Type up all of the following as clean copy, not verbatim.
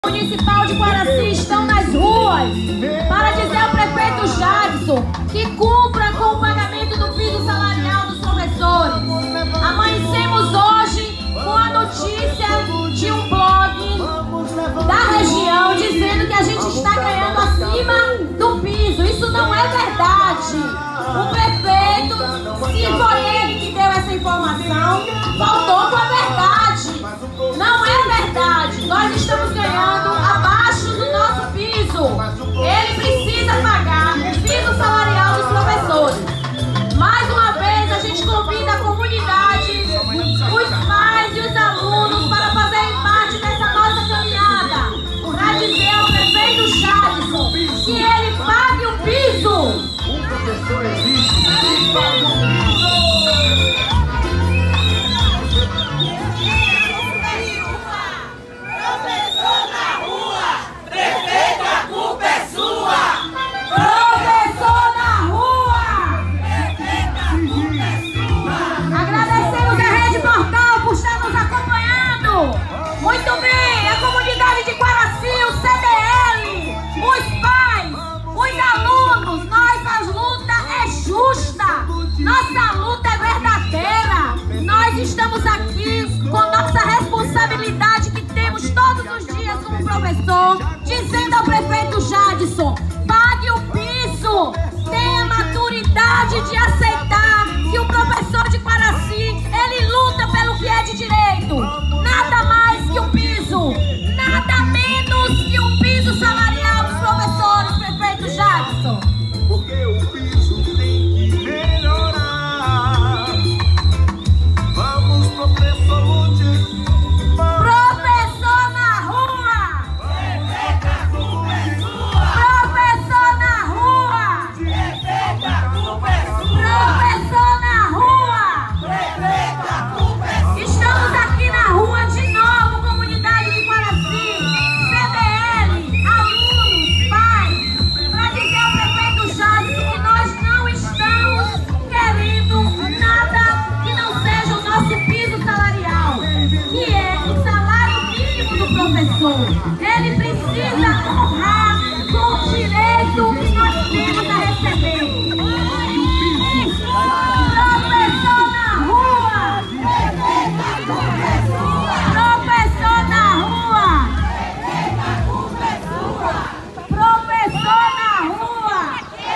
Municipal de Guaraci estão nas ruas para dizer ao prefeito Jadson que cumpra com o pagamento do piso salarial dos professores. Amanhecemos hoje com a notícia de um blog da região dizendo que a gente está ganhando acima do piso. Isso não é verdade. O prefeito, se foi ele que deu essa informação, faltou com a verdade. Não é verdade. Nós estamos ganhando abaixo do nosso piso. Ele precisa pagar o piso salarial dos professores. Mais uma vez, a gente convida a comunidade, os pais e os alunos para fazerem parte dessa nossa caminhada, para dizer ao prefeito Jadson que ele pague o piso. O professor existe, ele paga o piso. Muito bem, a comunidade de Guaraci, o CDL, os pais, os alunos, nossa luta é justa, nossa luta é verdadeira. Nós estamos aqui com nossa responsabilidade que temos todos os dias como professor, dizendo ao prefeito Jadson, pague o piso, tenha maturidade de aceitar que o professor de Guaraci, ele luta pelo que é de direito. Nada mais que o piso, nada menos que o piso salarial dos professores, prefeito Jadson. Porque o piso tem que melhorar. Vamos, professor Lute. Professor na rua! Professor na rua! Professor na rua! Estamos aqui na rua de novo, comunidade de Guaraci, CDL, alunos, pais, para dizer ao prefeito Jadson que nós não estamos querendo nada que não seja o nosso piso salarial, que é o salário mínimo do professor. Ele precisa honrar com o direito que nós temos a receber. Professor na rua! Professor na rua! Professor na rua!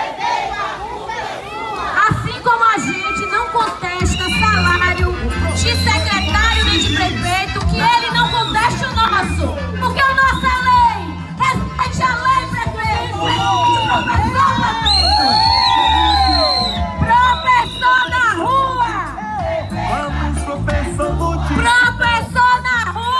Assim como a gente não contesta salário de secretário nem de prefeito, que ele não conteste o nosso, porque a nossa lei, respeite a lei, prefeito, respeite o professor, prefeito. Professor na rua! Vamos, professor Lute. Professor na rua!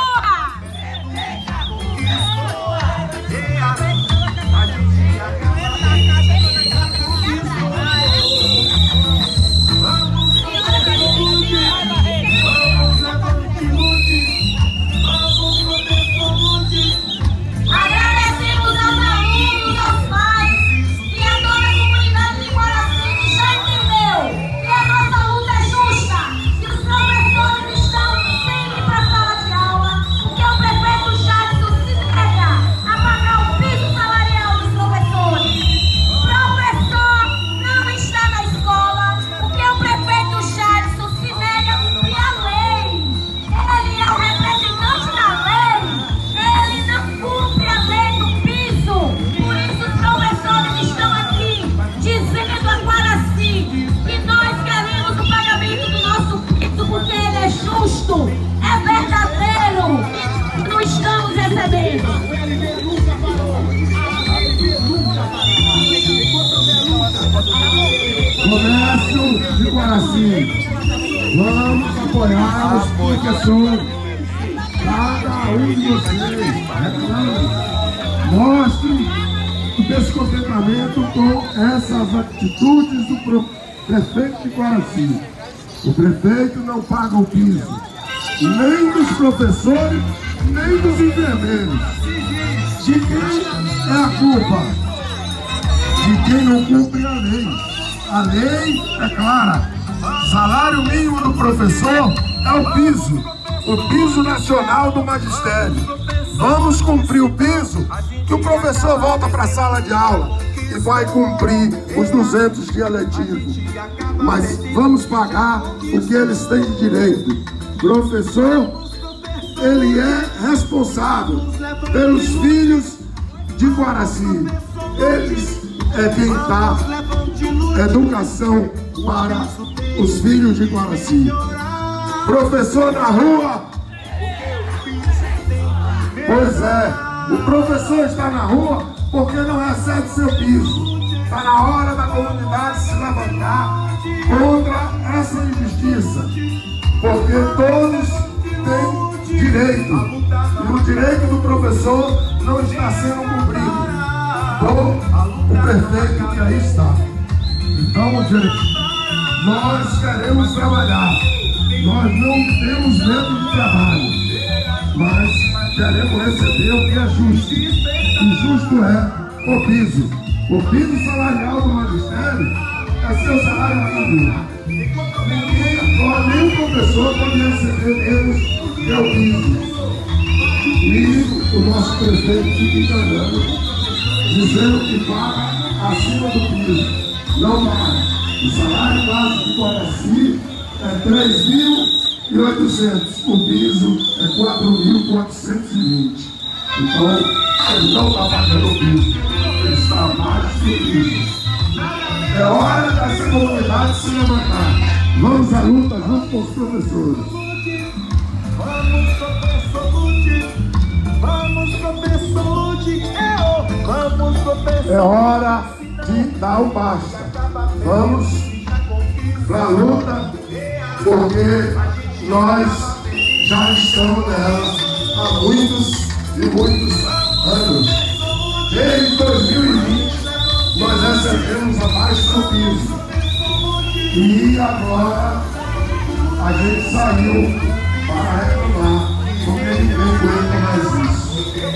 Agradecemos aos alunos, aos pais e a toda a comunidade de Guaraci que já entendeu que a nossa luta é justa, que os professores estão sempre para a sala de aula, porque o prefeito Jadson se nega a pagar o piso salarial dos professores. Professor não está na escola, porque o prefeito Jadson se nega a cumprir a lei. Ele é o representante da lei. Ele não cumpre a lei do piso. Por isso os professores estão aqui dizendo a Guaraci que nós queremos o pagamento do nosso piso porque ele é justo, é verdadeiro e não estamos recebendo. Comércio de Guaraci, vamos apoiar os professores. Cada um de vocês, mostre o descontentamento com essas atitudes do prefeito de Guaraci. O prefeito não paga o piso, nem dos professores, nem dos enfermeiros. De quem é a culpa? De quem não cumpre a lei. A lei é clara. Salário mínimo do professor é o piso nacional do magistério. vamos cumprir o piso, que o professor volta para a sala de aula e vai cumprir os 200 dias letivos. Mas vamos pagar o que eles têm de direito. Professor, ele é responsável pelos filhos de Guaraci. Eles é quem dá educação para os filhos de Guaraci. Professor na rua, pois é, o professor está na rua porque não recebe seu piso. Está na hora da comunidade se levantar contra essa injustiça, porque todos têm direito, e o direito do professor não está sendo cumprido por o prefeito que aí está. Então, gente, nós queremos trabalhar, nós não temos medo de trabalho, mas queremos receber o que é justo. E justo é o piso. O piso salarial do magistério é seu salário mínimo. Ninguém, nenhum professor pode receber menos que o piso. E o nosso prefeito fica enganando, dizendo que paga acima do piso. Não paga. O salário básico de Guaraci é 3.800. O piso é 4.420. Então, ele não está pagando o piso. Ele está abaixo do piso. É hora dessa comunidade se levantar. Vamos à luta junto com os professores. Vamos, professor, lute. Vamos, professor, lute. Vamos, professor. É hora de dar o basta. Vamos para a luta, porque nós já estamos nela há muitos e muitos anos. Desde 2020, nós recebemos abaixo do piso. E agora a gente saiu para reclamar, porque ninguém aguenta mais isso.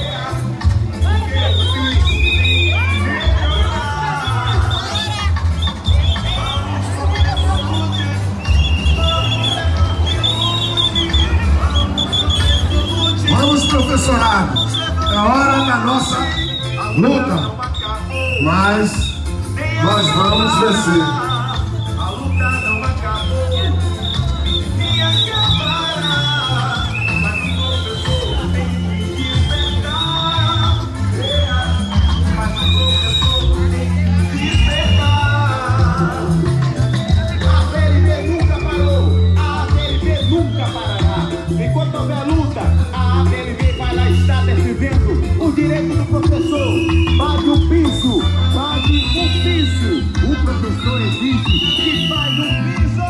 Vamos, professorado, é hora da nossa luta, mas nós vamos vencer. A luta não acabou, nem acabará. Mas o professor tem que despertar. Mas o professor tem que despertar. A PLB nunca parou, a PLB nunca parará. Enquanto houver luta, a PLB vai lá estar defendendo o direito do professor. Pague o piso, pague o piso. O professor exige que pague o piso.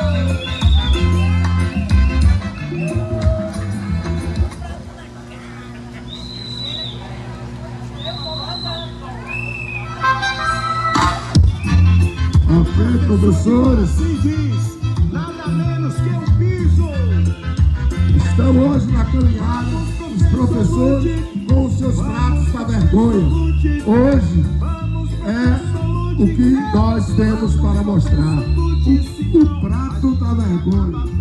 Ok, professores, Se diz nada menos que o piso. estamos hoje na caminhada, os professores com os seus pratos da vergonha. Hoje é o que nós temos para mostrar, o prato da vergonha.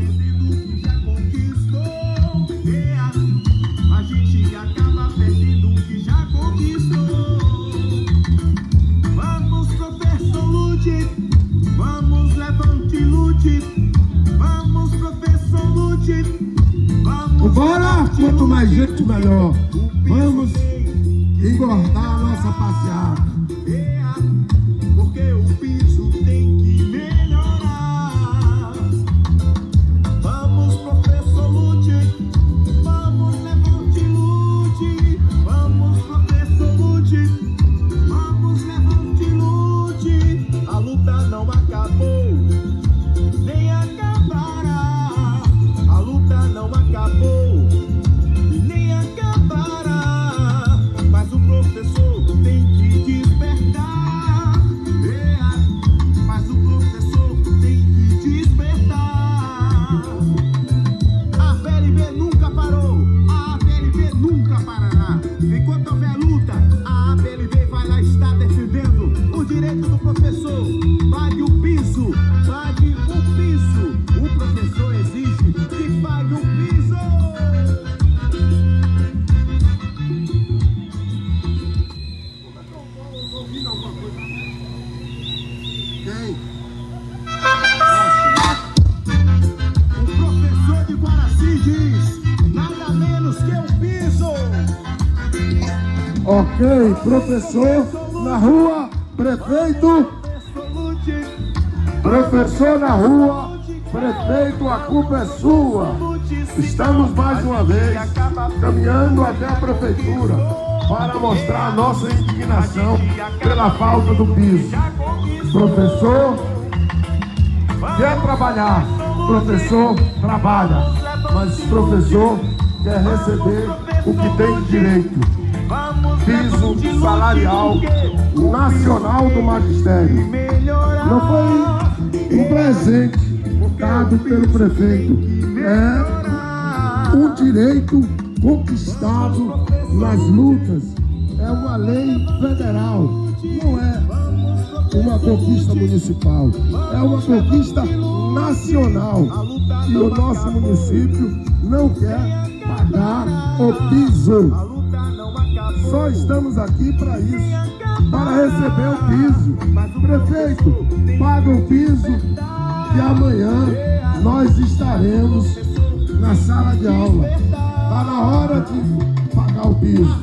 A gente acaba perdendo o que já conquistou. Vamos, professor, lute. Vamos, levante, lute. Vamos, professor, lute. Vamos, Bora, quanto mais gente melhor. Vamos engordar a nossa passeada. porque o piso tem que melhorar. Vamos, professor, lute. Vamos, levante, lute. Vamos, professor, lute. Vamos, levante, lute. A luta não acabou, nem acabará. A luta não acabou e nem acabará. Mas o professor tem que despertar. Ok, professor na rua, prefeito. Professor na rua, prefeito, a culpa é sua. Estamos mais uma vez caminhando até a prefeitura para mostrar a nossa indignação pela falta do piso. Professor quer trabalhar, professor trabalha, mas professor quer receber o que tem de direito. Piso salarial nacional do magistério. Não foi um presente dado pelo prefeito, é um direito conquistado nas lutas. É uma lei federal, não é uma conquista municipal, é uma conquista nacional. E o nosso município não quer pagar o piso. Só estamos aqui para isso, para receber o piso. Prefeito, paga o piso e amanhã nós estaremos na sala de aula. Está na hora de pagar o piso.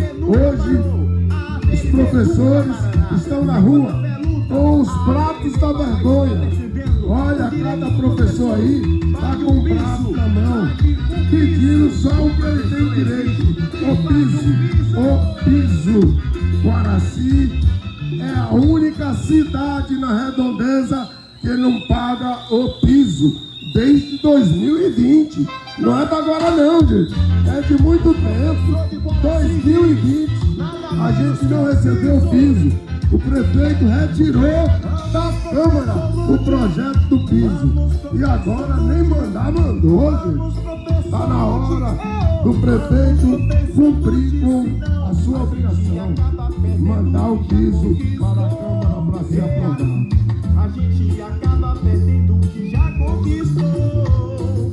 Hoje, os professores estão na rua com os pratos da vergonha. Olha, cada professor aí está com um prato na mão, pedindo só o que ele tem direito. O piso. Guaraci é a única cidade na redondeza que não paga o piso desde 2020. Não é de agora não, gente. É de muito tempo. 2020 a gente não recebeu o piso. O prefeito retirou da Câmara o projeto do piso. E agora nem mandou, gente. Está na hora do prefeito cumprir com a sua obrigação. Mandar o piso para a Câmara para ser aprovado. A gente acaba perdendo o que já conquistou.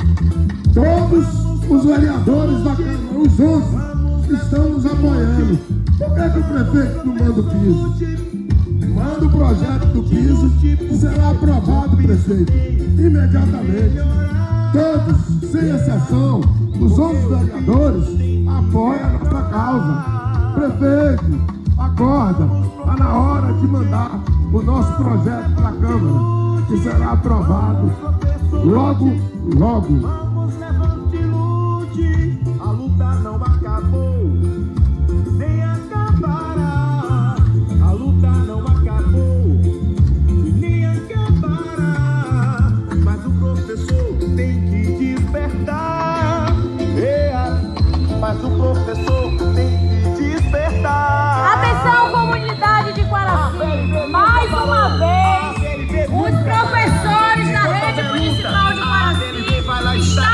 Todos os vereadores da Câmara, os 11, estão nos apoiando. Por que o prefeito não manda o piso? Manda o projeto do piso e será aprovado, prefeito, imediatamente. Todos, sem exceção, os 11 vereadores apoiam a nossa causa. Prefeito, acorda, está na hora de mandar o nosso projeto para a Câmara, que será aprovado logo, logo. Vamos, levante e lute, a luta não acabou, nem acabará. A luta não acabou, e nem acabará. Mas o professor tem que despertar. Mas o professor tem que despertar. Atenção, comunidade de Guaraci, mais uma vez, os professores da rede municipal de Guaraci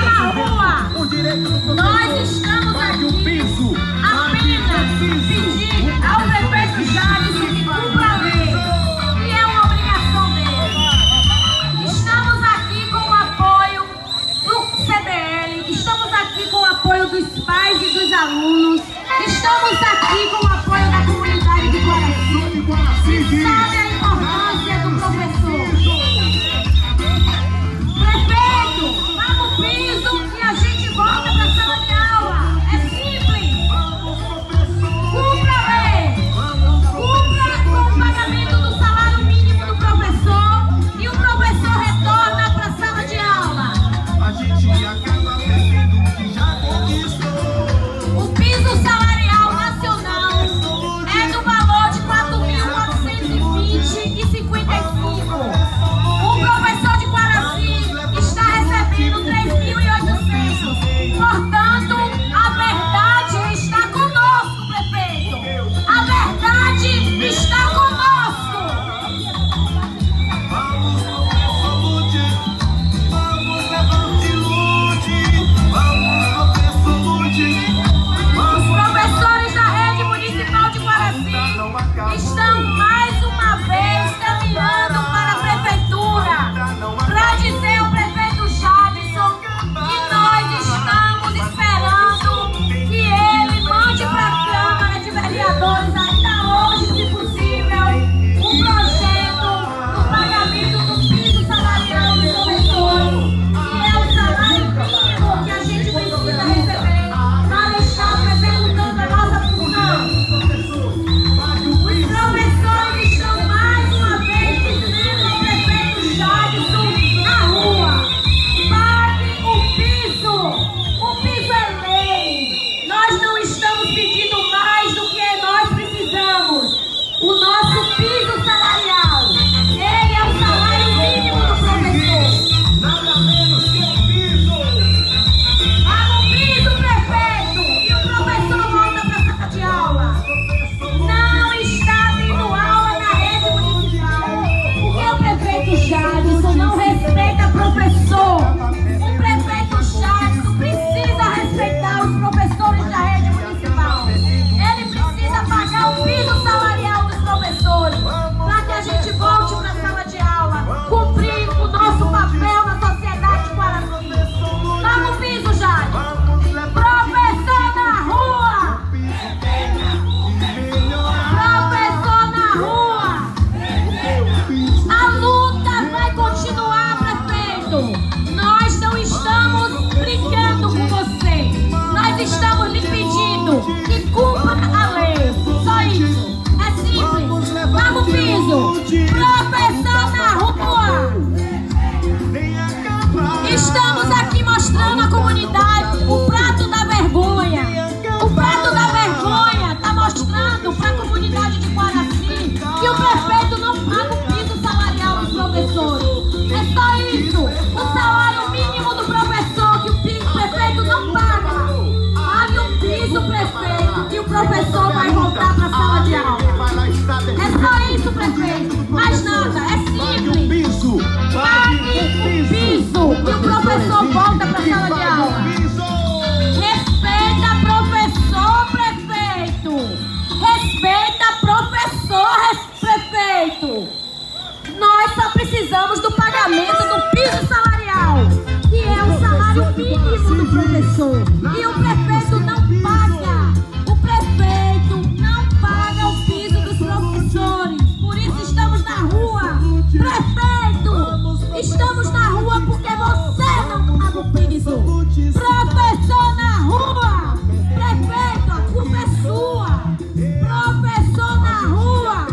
mostrando para a comunidade de Guaraci que o prefeito não paga o piso salarial dos professores. É só isso. O salário mínimo do professor que o prefeito não paga. Pague o piso, prefeito, que o professor vai voltar para a sala de aula. É só isso, prefeito. Mais nada. É simples. Pague o piso que o professor volta para a sala de aula. Respeita professor, prefeito. Respeita professor, prefeito. Nós só precisamos do pagamento do piso salarial, que é o salário mínimo do professor. E o prefeito não paga. O prefeito não paga o piso dos professores. Por isso estamos na rua. Prefeito, estamos na rua porque você não paga o piso. Professor na rua. Prefeito, a culpa é sua. Professor na rua.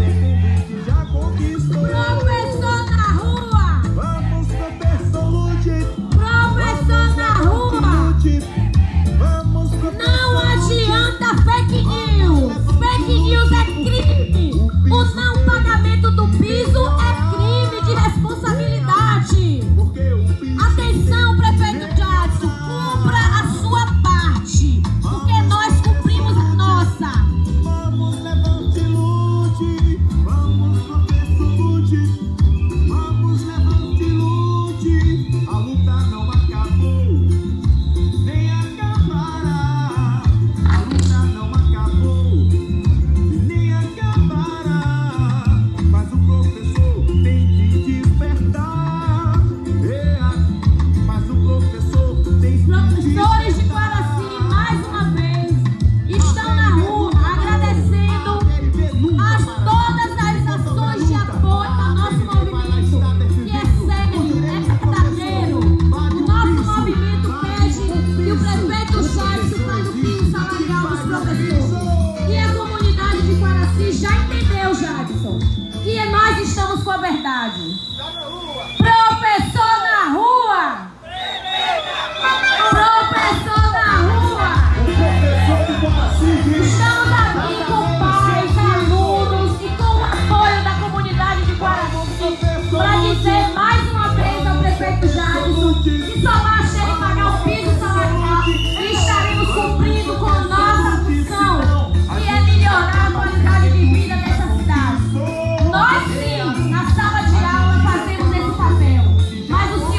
Professor na rua. Professor na rua. Não adianta fake news. Fake news é crime. O não pagamento do piso é crime de responsabilidade. Atenção, prefeito Jadson, cumpra a sua parte, porque nós cumprimos a nossa. Vamos, levante e lute. Vamos, professor, lute. Vamos, levante e lute. A luta não acabou, nem acabará. A luta não acabou, nem acabará. Mas o professor tem que despertar. Mas o professor tem que Professores de Guaraci, mais uma vez, estão na rua agradecendo a todas as ações de apoio ao nosso movimento, que é sério, é verdadeiro. O nosso movimento pede que o prefeito Jadson pague o piso salarial dos professores. E a comunidade de Guaraci já entendeu, Jadson, que nós estamos com a verdade. Professor na rua! Professor na rua! Estamos aqui com pais, alunos e com o apoio da comunidade de Guaraci para dizer mais uma vez ao prefeito Jadson que só basta ele pagar o piso salarial e estaremos cumprindo com a nossa função, que é melhorar a qualidade de vida dessa cidade. Nós sim, na sala de aula, fazemos esse papel, mas o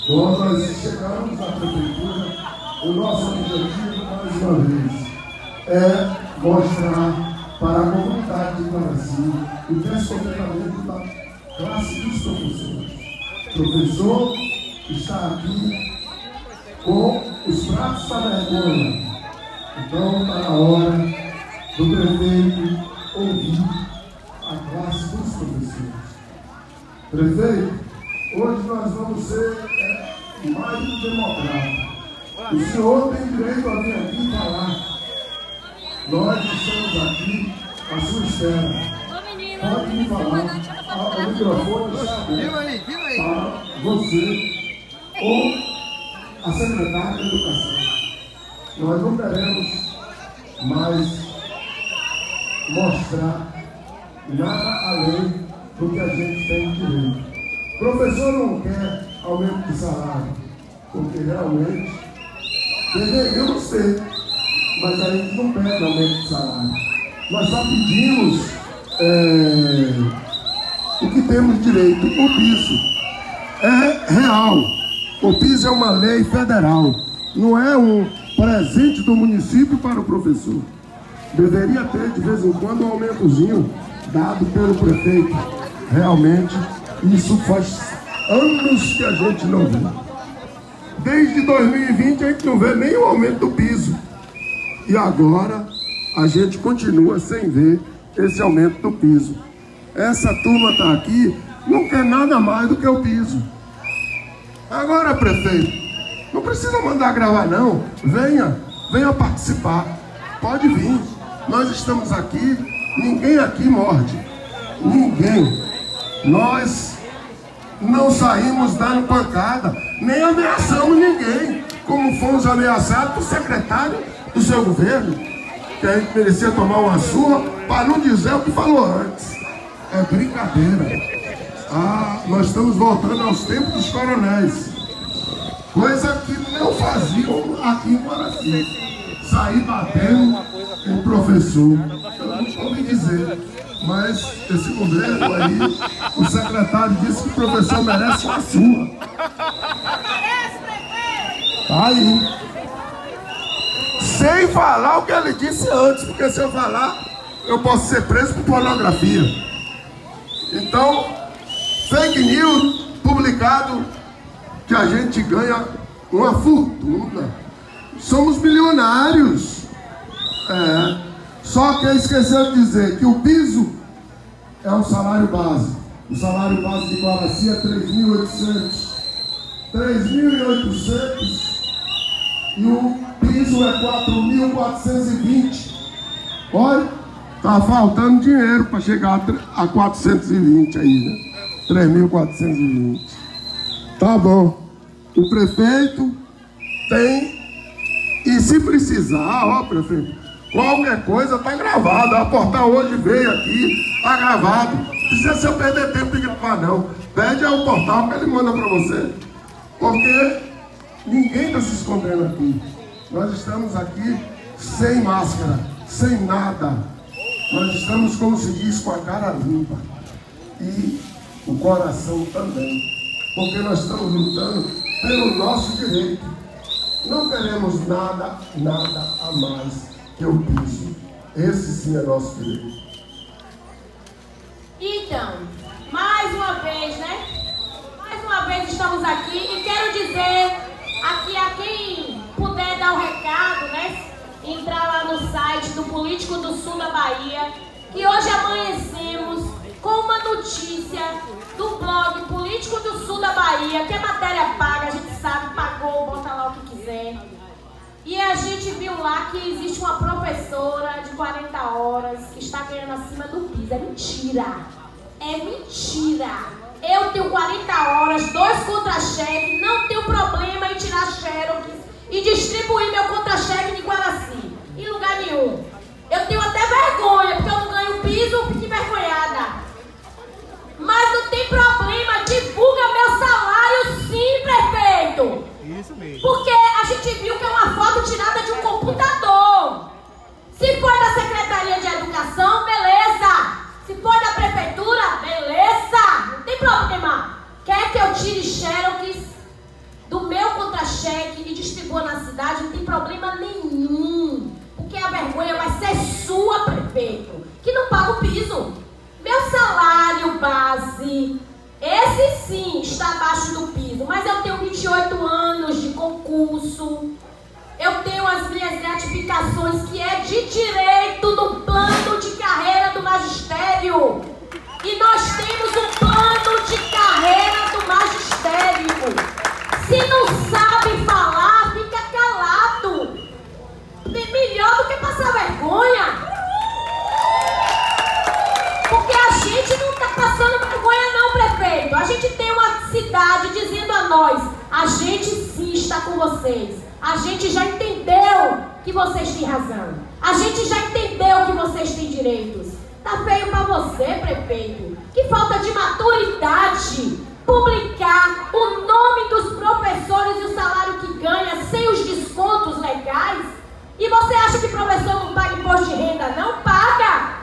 Bom, nós chegamos à prefeitura, o nosso objetivo, mais uma vez, é mostrar para a comunidade de Guaraci o descontentamento da classe dos professores. O professor está aqui com os pratos da vergonha. Então está na hora do prefeito ouvir a classe dos professores. Prefeito, hoje nós vamos ser mais um democrata. O senhor tem direito a vir aqui e falar. Nós estamos aqui à sua espera. Pode me falar. O microfone está aberto para você ou a secretária de Educação. Nós não queremos mais mostrar nada além do que a gente tem direito. O professor não quer aumento de salário, porque realmente deveríamos ter, mas a gente não pede aumento de salário. Nós só pedimos o que temos direito. O piso é real. O piso é uma lei federal, não é um presente do município para o professor. Deveria ter de vez em quando um aumentozinho dado pelo prefeito. Realmente, isso faz anos que a gente não vê. Desde 2020 a gente não vê nem o aumento do piso. E agora a gente continua sem ver esse aumento do piso. Essa turma está aqui, não quer nada mais do que o piso. Agora, prefeito, não precisa mandar gravar não. Venha participar. Pode vir. Nós estamos aqui, ninguém aqui morde. Ninguém. Nós não saímos dando pancada, nem ameaçamos ninguém, como fomos ameaçados por secretário do seu governo, que a gente merecia tomar uma surra para não dizer o que falou antes. É brincadeira. Nós estamos voltando aos tempos dos coronéis, coisa que não faziam aqui em Guaraci, sair batendo em professor. Eu não ouvi dizer, mas esse governo aí, o secretário disse que o professor merece uma surra. Tá aí. Sem falar o que ele disse antes, porque se eu falar, eu posso ser preso por pornografia. Então, fake news publicado que a gente ganha uma fortuna. Somos milionários. Só que esqueceu de dizer que o piso é um salário base. O salário base de Guaraci é 3.800. 3.800 e o piso é 4.420. Olha, tá faltando dinheiro para chegar a 420 aí, né? 3.420. Tá bom. O prefeito tem, e se precisar, ó, prefeito, qualquer coisa tá gravado. A Portal hoje veio aqui, tá gravado. Não precisa se eu perder tempo de gravar, não. Pede ao Portal que ele manda para você. Porque ninguém está se escondendo aqui. Nós estamos aqui sem máscara, sem nada. Nós estamos, como se diz, com a cara limpa. E o coração também. Porque nós estamos lutando pelo nosso direito. Não queremos nada a mais que o piso. Esse sim é nosso direito. Então, mais uma vez, né? Mais uma vez estamos aqui e quero dizer aqui a quem puder dar o recado, né? Entrar lá no site do Político do Sul da Bahia, que hoje amanhecemos com uma notícia do blog Político do Sul da Bahia, que é matéria paga, a gente sabe, pagou, bota lá o que quiser. E a gente viu lá que existe uma professora de 40 horas que está ganhando acima do piso. É mentira. É mentira. Eu tenho 40 horas, 2 contra-cheques, não tenho problema em tirar xerox e distribuir meu contra-cheque de Guaraci. Em lugar nenhum. Eu tenho até vergonha, porque eu não ganho piso, fico envergonhada. Mas não tem problema, divulga meu salário sim, prefeito. Isso mesmo. Porque a gente viu que é uma foto tirada de um computador. Se for da Secretaria de Educação, beleza. Se for da Prefeitura, beleza. Não tem problema. Quer que eu tire xerox cheque e distribua na cidade, não tem problema nenhum. Porque a vergonha vai ser sua, prefeito, que não paga o piso. Meu salário base, esse sim está abaixo do piso, mas eu tenho 28 anos de concurso. Eu tenho as minhas gratificações, que é de direito no plano de carreira do magistério. E nós temos um plano de carreira do magistério. Se não sabe falar, fica calado. Melhor do que passar vergonha. Porque a gente não está passando vergonha não, prefeito. A gente tem uma cidade dizendo a nós: a gente sim está com vocês. A gente já entendeu que vocês têm razão. A gente já entendeu que vocês têm direitos. Tá feio pra você, prefeito. Que falta de maturidade. Publicar o nome dos professores e o salário que ganha sem os descontos legais. E você acha que professor não paga imposto de renda? Não paga.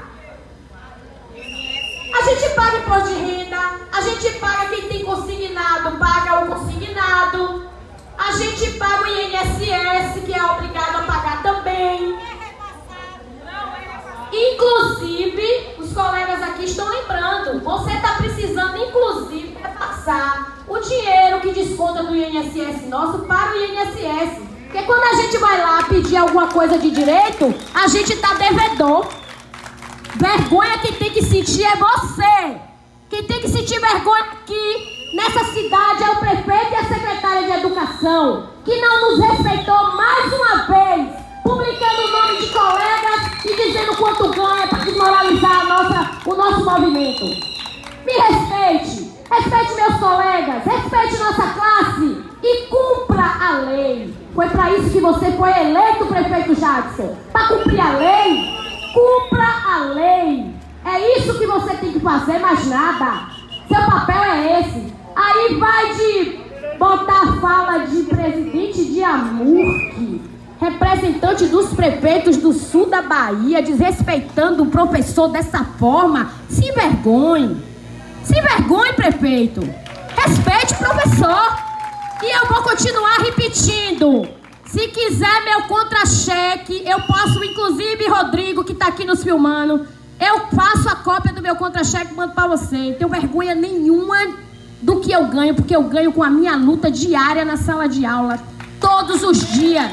A gente paga imposto de renda. A gente paga quem tem consignado, paga o consignado. A gente paga o INSS, que é obrigado a pagar também. Inclusive, os colegas aqui estão lembrando, você está precisando, inclusive, repassar o dinheiro que desconta do INSS nosso para o INSS. Porque quando a gente vai lá pedir alguma coisa de direito, a gente está devedor. Vergonha quem tem que sentir é você. Quem tem que sentir vergonha aqui nessa cidade é o prefeito e a secretária de Educação, que não nos respeitou mais uma vez, publicando o nome de colegas e dizendo quanto ganha para desmoralizar o nosso movimento. Me respeite, respeite meus colegas, respeite nossa classe e cumpra a lei. Foi para isso que você foi eleito, prefeito Jadson, para cumprir a lei. Cumpra a lei. É isso que você tem que fazer, mais nada. Seu papel é esse. Aí vai de botar fala de presidente de AMURC, representante dos prefeitos do sul da Bahia, desrespeitando o professor dessa forma. Se envergonhe. Se envergonhe, prefeito. Respeite o professor. E eu vou continuar repetindo. Se quiser meu contra-cheque, eu posso, inclusive, Rodrigo, que está aqui nos filmando, eu faço a cópia do meu contra-cheque e mando para você. Não tenho vergonha nenhuma do que eu ganho, porque eu ganho com a minha luta diária na sala de aula, todos os dias.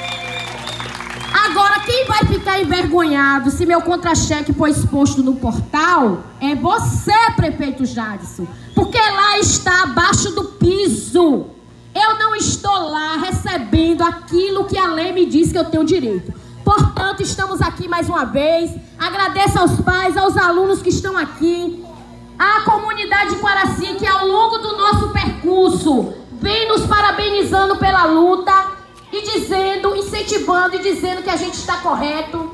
Agora, quem vai ficar envergonhado se meu contra-cheque for exposto no portal é você, prefeito Jadson, porque lá está abaixo do piso. Eu não estou lá recebendo aquilo que a lei me diz que eu tenho direito. Portanto, estamos aqui mais uma vez. Agradeço aos pais, aos alunos que estão aqui, à comunidade de Quaraci, que ao longo do nosso percurso vem nos parabenizando pela luta e dizendo, incentivando e dizendo que a gente está correto.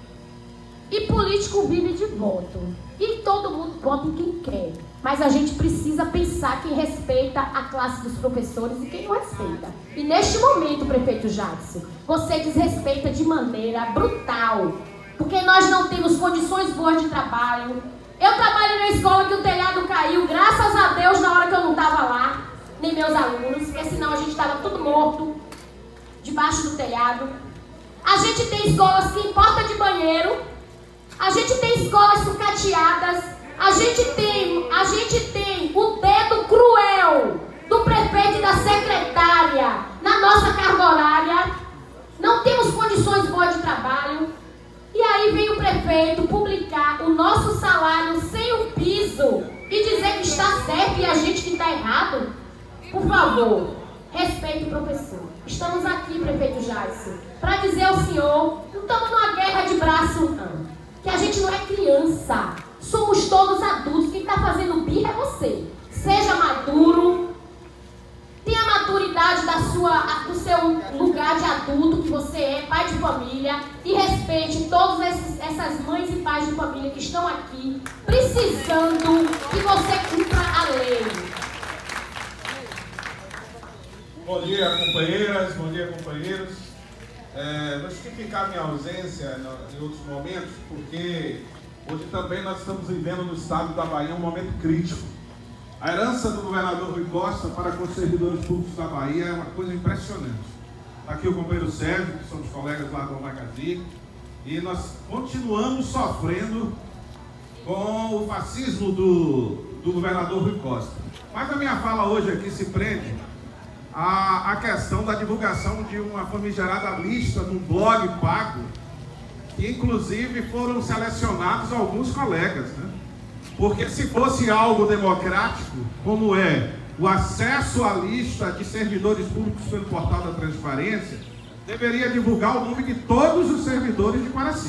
E político vive de voto. E todo mundo vota em quem quer. Mas a gente precisa pensar quem respeita a classe dos professores e quem não respeita. E neste momento, prefeito Jadson, você desrespeita de maneira brutal. Porque nós não temos condições boas de trabalho. Eu trabalho na escola que o telhado caiu, graças a Deus, na hora que eu não estava lá, nem meus alunos, porque senão a gente estava tudo morto, debaixo do telhado. A gente tem escolas que importam de banheiro, a gente tem escolas sucateadas, a gente tem o dedo cruel do prefeito e da secretária na nossa carga horária, não temos condições boas de trabalho. E aí vem o prefeito publicar o nosso salário sem o piso e dizer que está certo e a gente que está errado. Por favor, respeite o professor. Estamos aqui, prefeito Jadson, para dizer ao senhor, não estamos numa guerra de braço, não. Que a gente não é criança. Somos todos adultos. Quem está fazendo birra é você. Seja maduro. Tenha a maturidade do seu lugar de adulto, que você é pai de família, e respeite todas essas mães e pais de família que estão aqui, precisando que você cumpra a lei. Bom dia, companheiras, bom dia, companheiros. Justificar minha ausência em outros momentos, porque hoje também nós estamos vivendo no estado da Bahia um momento crítico. A herança do governador Rui Costa para com os servidores públicos da Bahia é uma coisa impressionante. Está aqui o companheiro Sérgio, que somos colegas lá do Amacati, e nós continuamos sofrendo com o fascismo do governador Rui Costa. Mas a minha fala hoje aqui se prende à questão da divulgação de uma famigerada lista num blog pago, que inclusive foram selecionados alguns colegas, né? Porque se fosse algo democrático, como é o acesso à lista de servidores públicos pelo portal da transparência, deveria divulgar o nome de todos os servidores de Quaraci.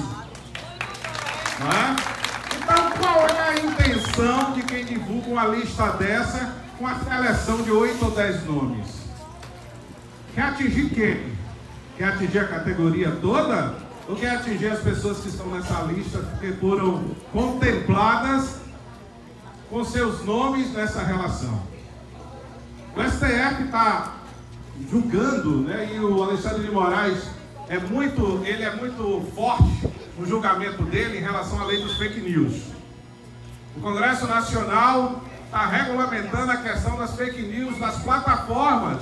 Não é? Então, qual é a intenção de quem divulga uma lista dessa com a seleção de 8 ou 10 nomes? Quer atingir quem? Quer atingir a categoria toda? Ou quer atingir as pessoas que estão nessa lista porque foram contempladas com seus nomes nessa relação? O STF está julgando, né, e o Alexandre de Moraes é muito forte no julgamento dele em relação à lei dos fake news. O Congresso Nacional está regulamentando a questão das fake news nas plataformas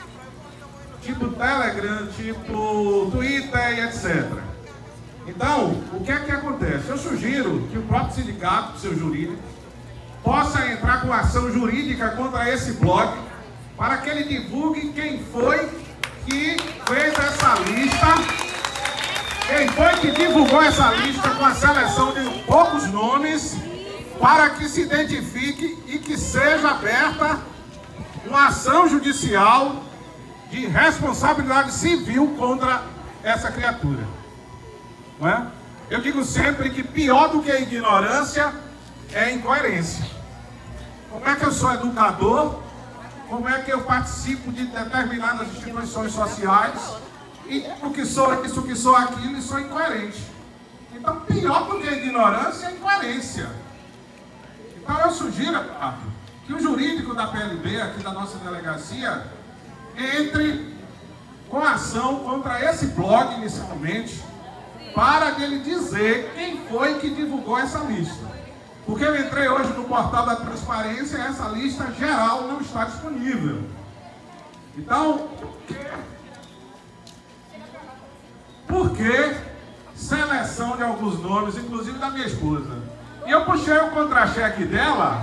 tipo Telegram, tipo Twitter e etc. Então, o que é que acontece? Eu sugiro que o próprio sindicato, o seu jurídico, possa entrar com ação jurídica contra esse blog, para que ele divulgue quem foi que fez essa lista, quem foi que divulgou essa lista com a seleção de poucos nomes, para que se identifique e que seja aberta uma ação judicial de responsabilidade civil contra essa criatura. Não é? Eu digo sempre que pior do que a ignorância é a incoerência. Como é que eu sou educador? Como é que eu participo de determinadas instituições sociais e o que sou isso, que sou aquilo e sou incoerente? Então, pior do que a ignorância é a incoerência. Então, eu sugiro, que o jurídico da PLB, aqui da nossa delegacia, entre com ação contra esse blog, inicialmente, para ele dizer quem foi que divulgou essa lista. Porque eu entrei hoje no portal da transparência e essa lista geral não está disponível. Então, por que seleção de alguns nomes, inclusive da minha esposa? E eu puxei o contra-cheque dela,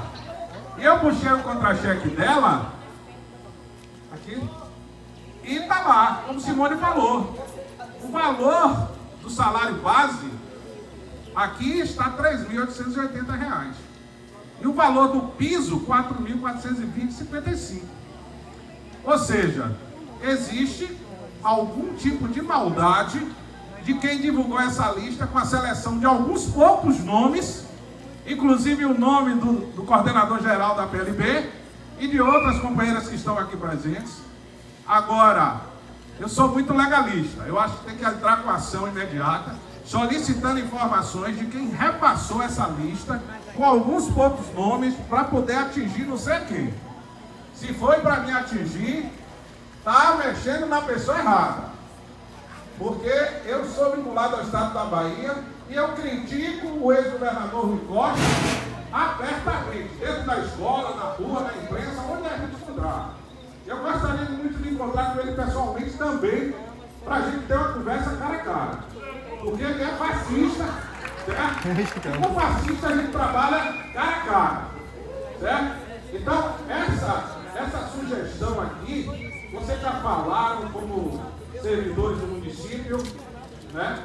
aqui, e está lá, como Simone falou. O valor do salário base aqui está R$ 3.880. E o valor do piso, R$ 4.420,55. Ou seja, existe algum tipo de maldade de quem divulgou essa lista com a seleção de alguns poucos nomes, inclusive o nome do coordenador-geral da PLB e de outras companheiras que estão aqui presentes. Agora, eu sou muito legalista. Eu acho que tem que entrar com ação imediata, solicitando informações de quem repassou essa lista com alguns poucos nomes para poder atingir não sei quem. Se foi para me atingir, está mexendo na pessoa errada. Porque eu sou vinculado ao Estado da Bahia e eu critico o ex-governador Rui Costa abertamente, dentro da escola, na rua, na imprensa, onde a gente encontrar. Eu gostaria muito de encontrar com ele pessoalmente também, para a gente ter uma conversa cara a cara. Porque ele é fascista, certo? E com fascista a gente trabalha cara a cara, certo? Então, essa sugestão aqui, vocês já falaram como servidores do município, né?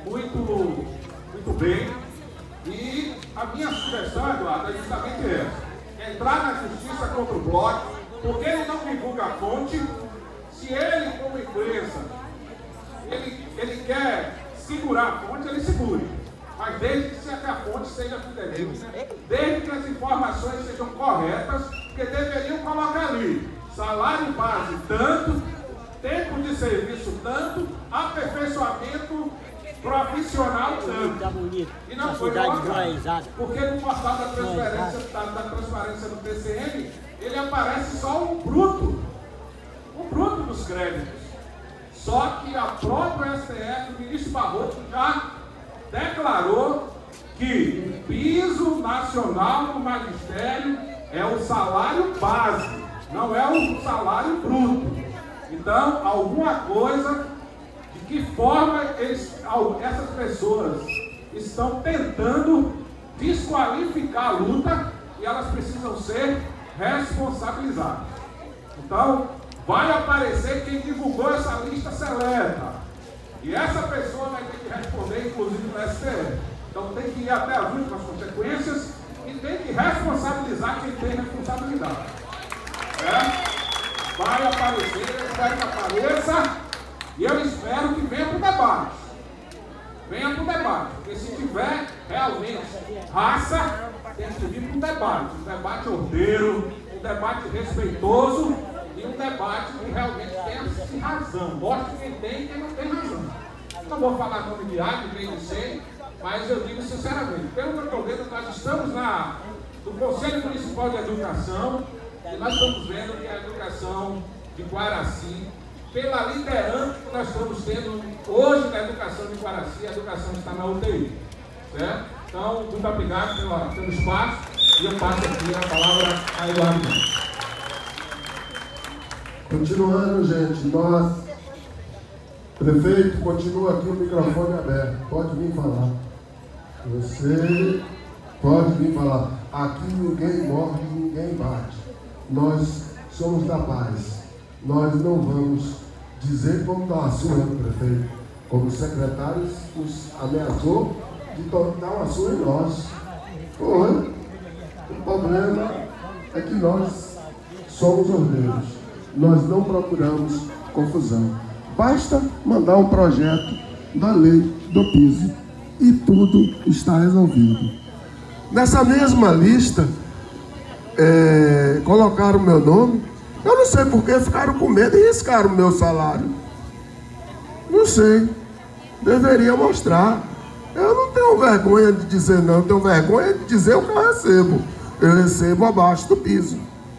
Muito bem. E a minha sugestão, Eduardo, é justamente essa. Entrar na justiça contra o blog, porque ele não divulga a fonte. Se ele, como empresa, ele quer segurar a fonte, ele segure. Mas desde que a fonte seja fidedigna, desde que as informações sejam corretas, porque deveriam colocar ali salário base tanto, tempo de serviço tanto, aperfeiçoamento profissional tanto. E não foi colocado. Porque no portal da transparência do TCM, ele aparece só o bruto dos créditos. Só que a própria STF, o ministro Barroso, já declarou que o piso nacional do magistério é o salário base, não é o salário bruto. Então, alguma coisa, de que forma essas pessoas estão tentando desqualificar a luta e elas precisam ser responsabilizadas. Então, vai aparecer quem divulgou essa lista seleta. E essa pessoa vai ter que responder, inclusive, no STF. Então, tem que ir até as últimas consequências e tem que responsabilizar quem tem responsabilidade. Vai aparecer, eu espero que apareça, e eu espero que venha para o debate. Venha para o debate, porque se tiver realmente raça, tem que vir para o debate. Um debate ordeiro, um debate respeitoso e um debate que realmente tenha razão. Mostre quem tem e quem não tem razão. Não vou falar nome de A, de B, de C, mas eu digo sinceramente, pelo que eu estou vendo, nós estamos no Conselho Municipal de Educação e nós estamos vendo que a educação de Guaraci, pela liderança que nós estamos tendo hoje na educação de Guaraci, a educação está na UTI. Certo? Então, muito obrigado pelo espaço e eu passo aqui a palavra a Eduardo. Continuando, gente, nós, prefeito, continua aqui o microfone aberto, pode vir falar. Você pode vir falar. Aqui ninguém morre, ninguém bate. Nós somos da paz. Nós não vamos dizer como está a sua, prefeito. Como o secretário nos ameaçou de dar uma surra em nós. Foi. O problema é que nós somos ordeiros. Nós não procuramos confusão. Basta mandar um projeto da lei do piso e tudo está resolvido. Nessa mesma lista, colocaram o meu nome. Eu não sei por que ficaram com medo e riscaram o meu salário. Não sei. Deveria mostrar. Eu não tenho vergonha de dizer não, eu tenho vergonha de dizer o que eu recebo. Eu recebo abaixo do piso.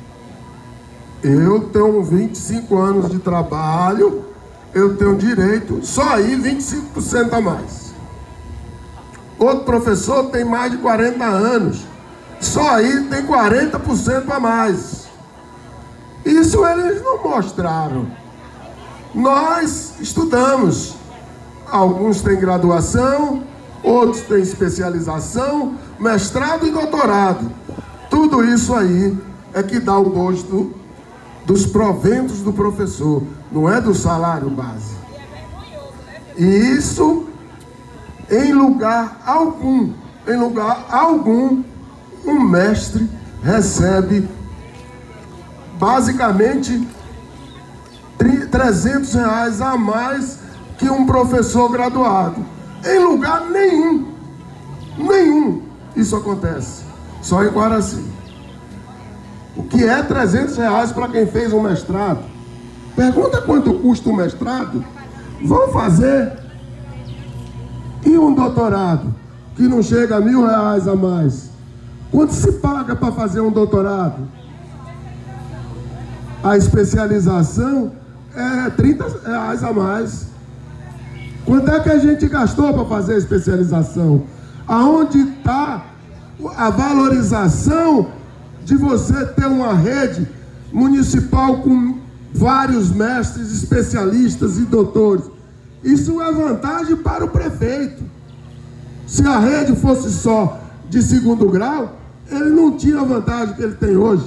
Eu tenho 25 anos de trabalho, eu tenho direito, só aí 25% a mais. Outro professor tem mais de 40 anos, só aí tem 40% a mais. Isso eles não mostraram. Nós estudamos. Alguns têm graduação, outros têm especialização, mestrado e doutorado. Tudo isso aí é que dá o gosto dos proventos do professor, não é do salário base. E isso, em lugar algum, um mestre recebe basicamente R$300 a mais que um professor graduado. Em lugar nenhum isso acontece, só em Guaraci. O que é R$300 para quem fez um mestrado? Pergunta quanto custa um mestrado. Vão fazer. E um doutorado, que não chega a R$1.000 a mais. Quanto se paga para fazer um doutorado? A especialização é R$30 a mais. Quanto é que a gente gastou para fazer a especialização? Aonde está a valorização de você ter uma rede municipal com vários mestres, especialistas e doutores? Isso é vantagem para o prefeito. Se a rede fosse só de segundo grau, ele não tinha a vantagem que ele tem hoje.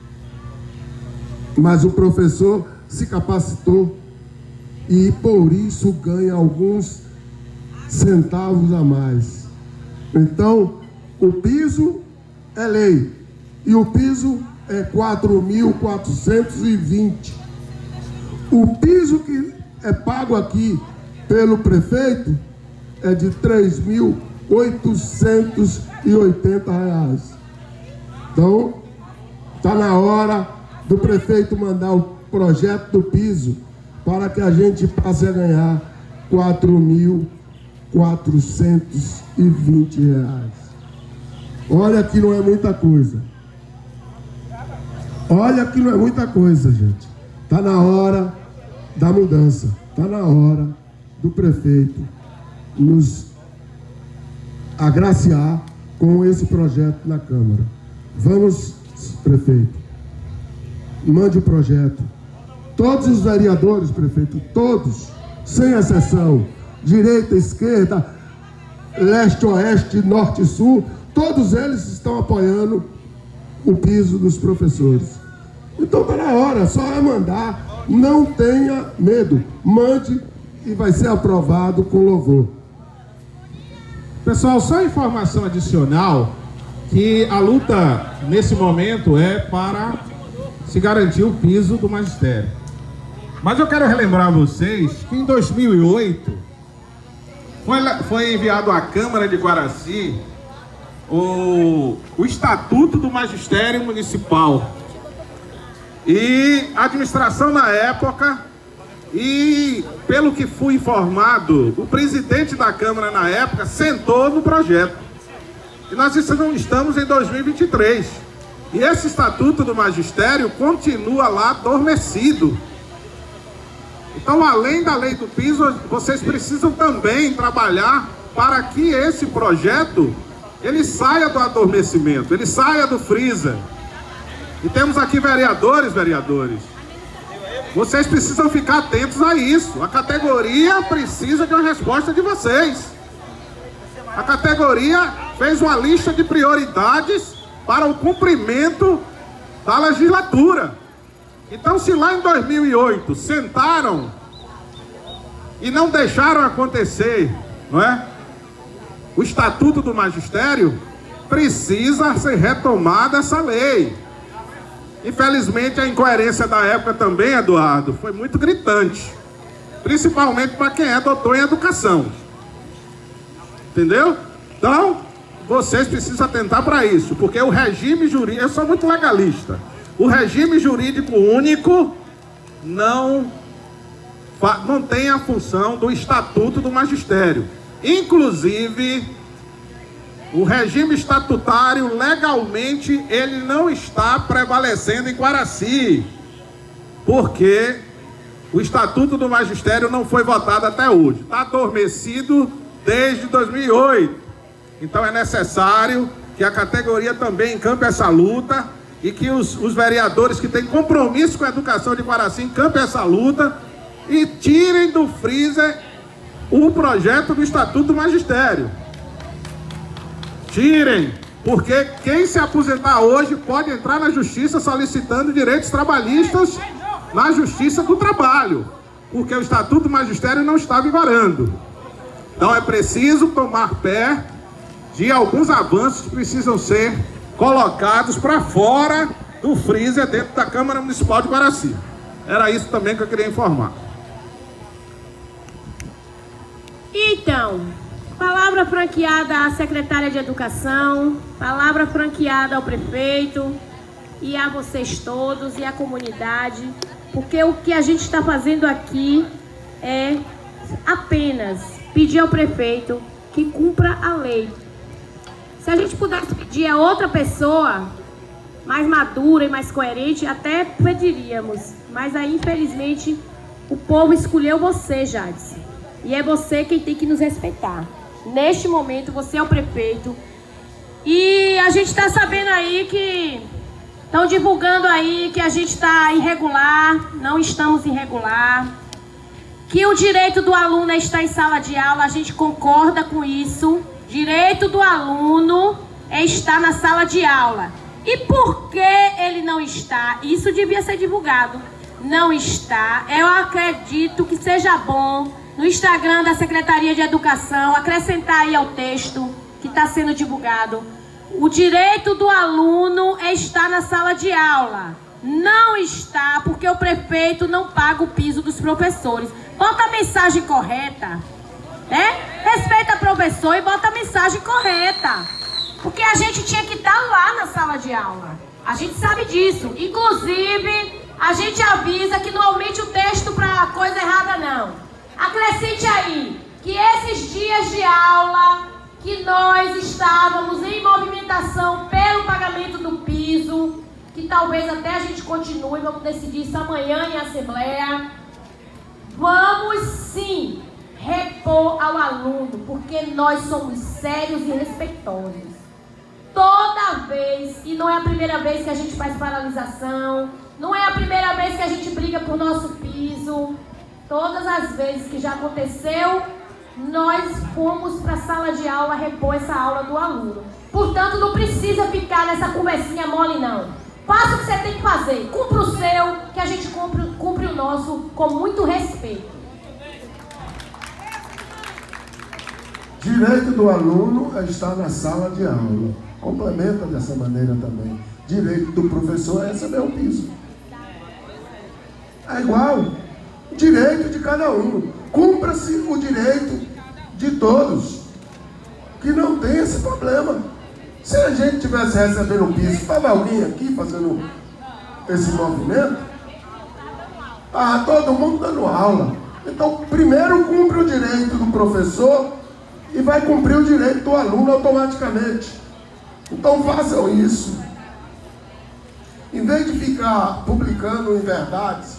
Mas o professor se capacitou e por isso ganha alguns centavos a mais. Então, o piso é lei e o piso é 4.420. O piso que é pago aqui pelo prefeito é de R$3.880. Então, está na hora do prefeito mandar o projeto do piso para que a gente passe a ganhar R$4.420. Olha que não é muita coisa. Olha que não é muita coisa, gente. Está na hora da mudança. Está na hora do prefeito nos agraciar com esse projeto na Câmara. Vamos prefeito. Mande o projeto. Todos os vereadores, prefeito, todos, sem exceção, direita, esquerda, leste, oeste, norte e sul, todos eles estão apoiando o piso dos professores. Então está na hora, só é mandar, não tenha medo, mande e vai ser aprovado com louvor. Pessoal, só informação adicional, que a luta nesse momento é para se garantir o piso do magistério. Mas eu quero relembrar a vocês que em 2008 foi enviado à Câmara de Guaraci o Estatuto do Magistério Municipal. E a administração na época, e pelo que fui informado, o presidente da Câmara na época sentou no projeto. E nós estamos em 2023. E esse Estatuto do Magistério continua lá adormecido. Então, além da lei do piso, vocês precisam também trabalhar para que esse projeto ele saia do adormecimento, ele saia do freezer. E temos aqui vereadores. Vocês precisam ficar atentos a isso. A categoria precisa de uma resposta de vocês. A categoria fez uma lista de prioridades para o cumprimento da legislatura. Então, se lá em 2008 sentaram e não deixaram acontecer, não é? O Estatuto do Magistério, precisa ser retomada essa lei. Infelizmente, a incoerência da época também, Eduardo, foi muito gritante. Principalmente para quem é doutor em educação. Entendeu? Então, vocês precisam atentar para isso, porque o regime jurídico... Eu sou muito legalista. O regime jurídico único não tem a função do Estatuto do Magistério. Inclusive, o regime estatutário, legalmente, ele não está prevalecendo em Guaraci, porque o Estatuto do Magistério não foi votado até hoje. Está adormecido desde 2008. Então é necessário que a categoria também encampe essa luta e que os vereadores que têm compromisso com a educação de Guaraci encampem essa luta e tirem do freezer o projeto do Estatuto do Magistério. Tirem, porque quem se aposentar hoje pode entrar na justiça solicitando direitos trabalhistas na Justiça do Trabalho, porque o Estatuto do Magistério não está vigorando. Então é preciso tomar pé de alguns avanços que precisam ser colocados para fora do freezer dentro da Câmara Municipal de Guaraci. Era isso também que eu queria informar. Então, palavra franqueada à secretária de Educação, palavra franqueada ao prefeito e a vocês todos e à comunidade, porque o que a gente está fazendo aqui é apenas pedir ao prefeito que cumpra a lei. Se a gente pudesse pedir a outra pessoa mais madura e mais coerente, até pediríamos, mas aí infelizmente o povo escolheu você, Jadson, e é você quem tem que nos respeitar. Neste momento, você é o prefeito. E a gente está sabendo aí que estão divulgando aí que a gente está irregular. Não estamos irregular. Que o direito do aluno é estar em sala de aula. A gente concorda com isso. Direito do aluno é estar na sala de aula. E por que ele não está? Isso devia ser divulgado. Não está. Eu acredito que seja bom no Instagram da Secretaria de Educação acrescentar aí ao texto que está sendo divulgado: o direito do aluno é estar na sala de aula. Não está, porque o prefeito não paga o piso dos professores. Bota a mensagem correta, né? Respeita o professor e bota a mensagem correta, porque a gente tinha que estar lá na sala de aula. A gente sabe disso. Inclusive, a gente avisa que não aumente o texto para coisa errada, não. Acrescente aí que esses dias de aula que nós estávamos em movimentação pelo pagamento do piso, que talvez até a gente continue, vamos decidir isso amanhã em assembleia, vamos sim repor ao aluno, porque nós somos sérios e respeitosos. Toda vez, e não é a primeira vez que a gente faz paralisação, não é a primeira vez que a gente briga por nosso piso, todas as vezes que já aconteceu, nós fomos para a sala de aula repor essa aula do aluno. Portanto, não precisa ficar nessa conversinha mole, não. Faça o que você tem que fazer, cumpra o seu, que a gente cumpre o nosso com muito respeito. Direito do aluno é estar na sala de aula. Complementa dessa maneira também. Direito do professor é receber o piso. É igual. Direito de cada um. Cumpra-se o direito de todos. Que não tem esse problema. Se a gente tivesse recebendo o piso, estava alguém aqui fazendo esse movimento, estava todo mundo dando aula. Então, primeiro cumpre o direito do professor e vai cumprir o direito do aluno automaticamente. Então façam isso. Em vez de ficar publicando inverdades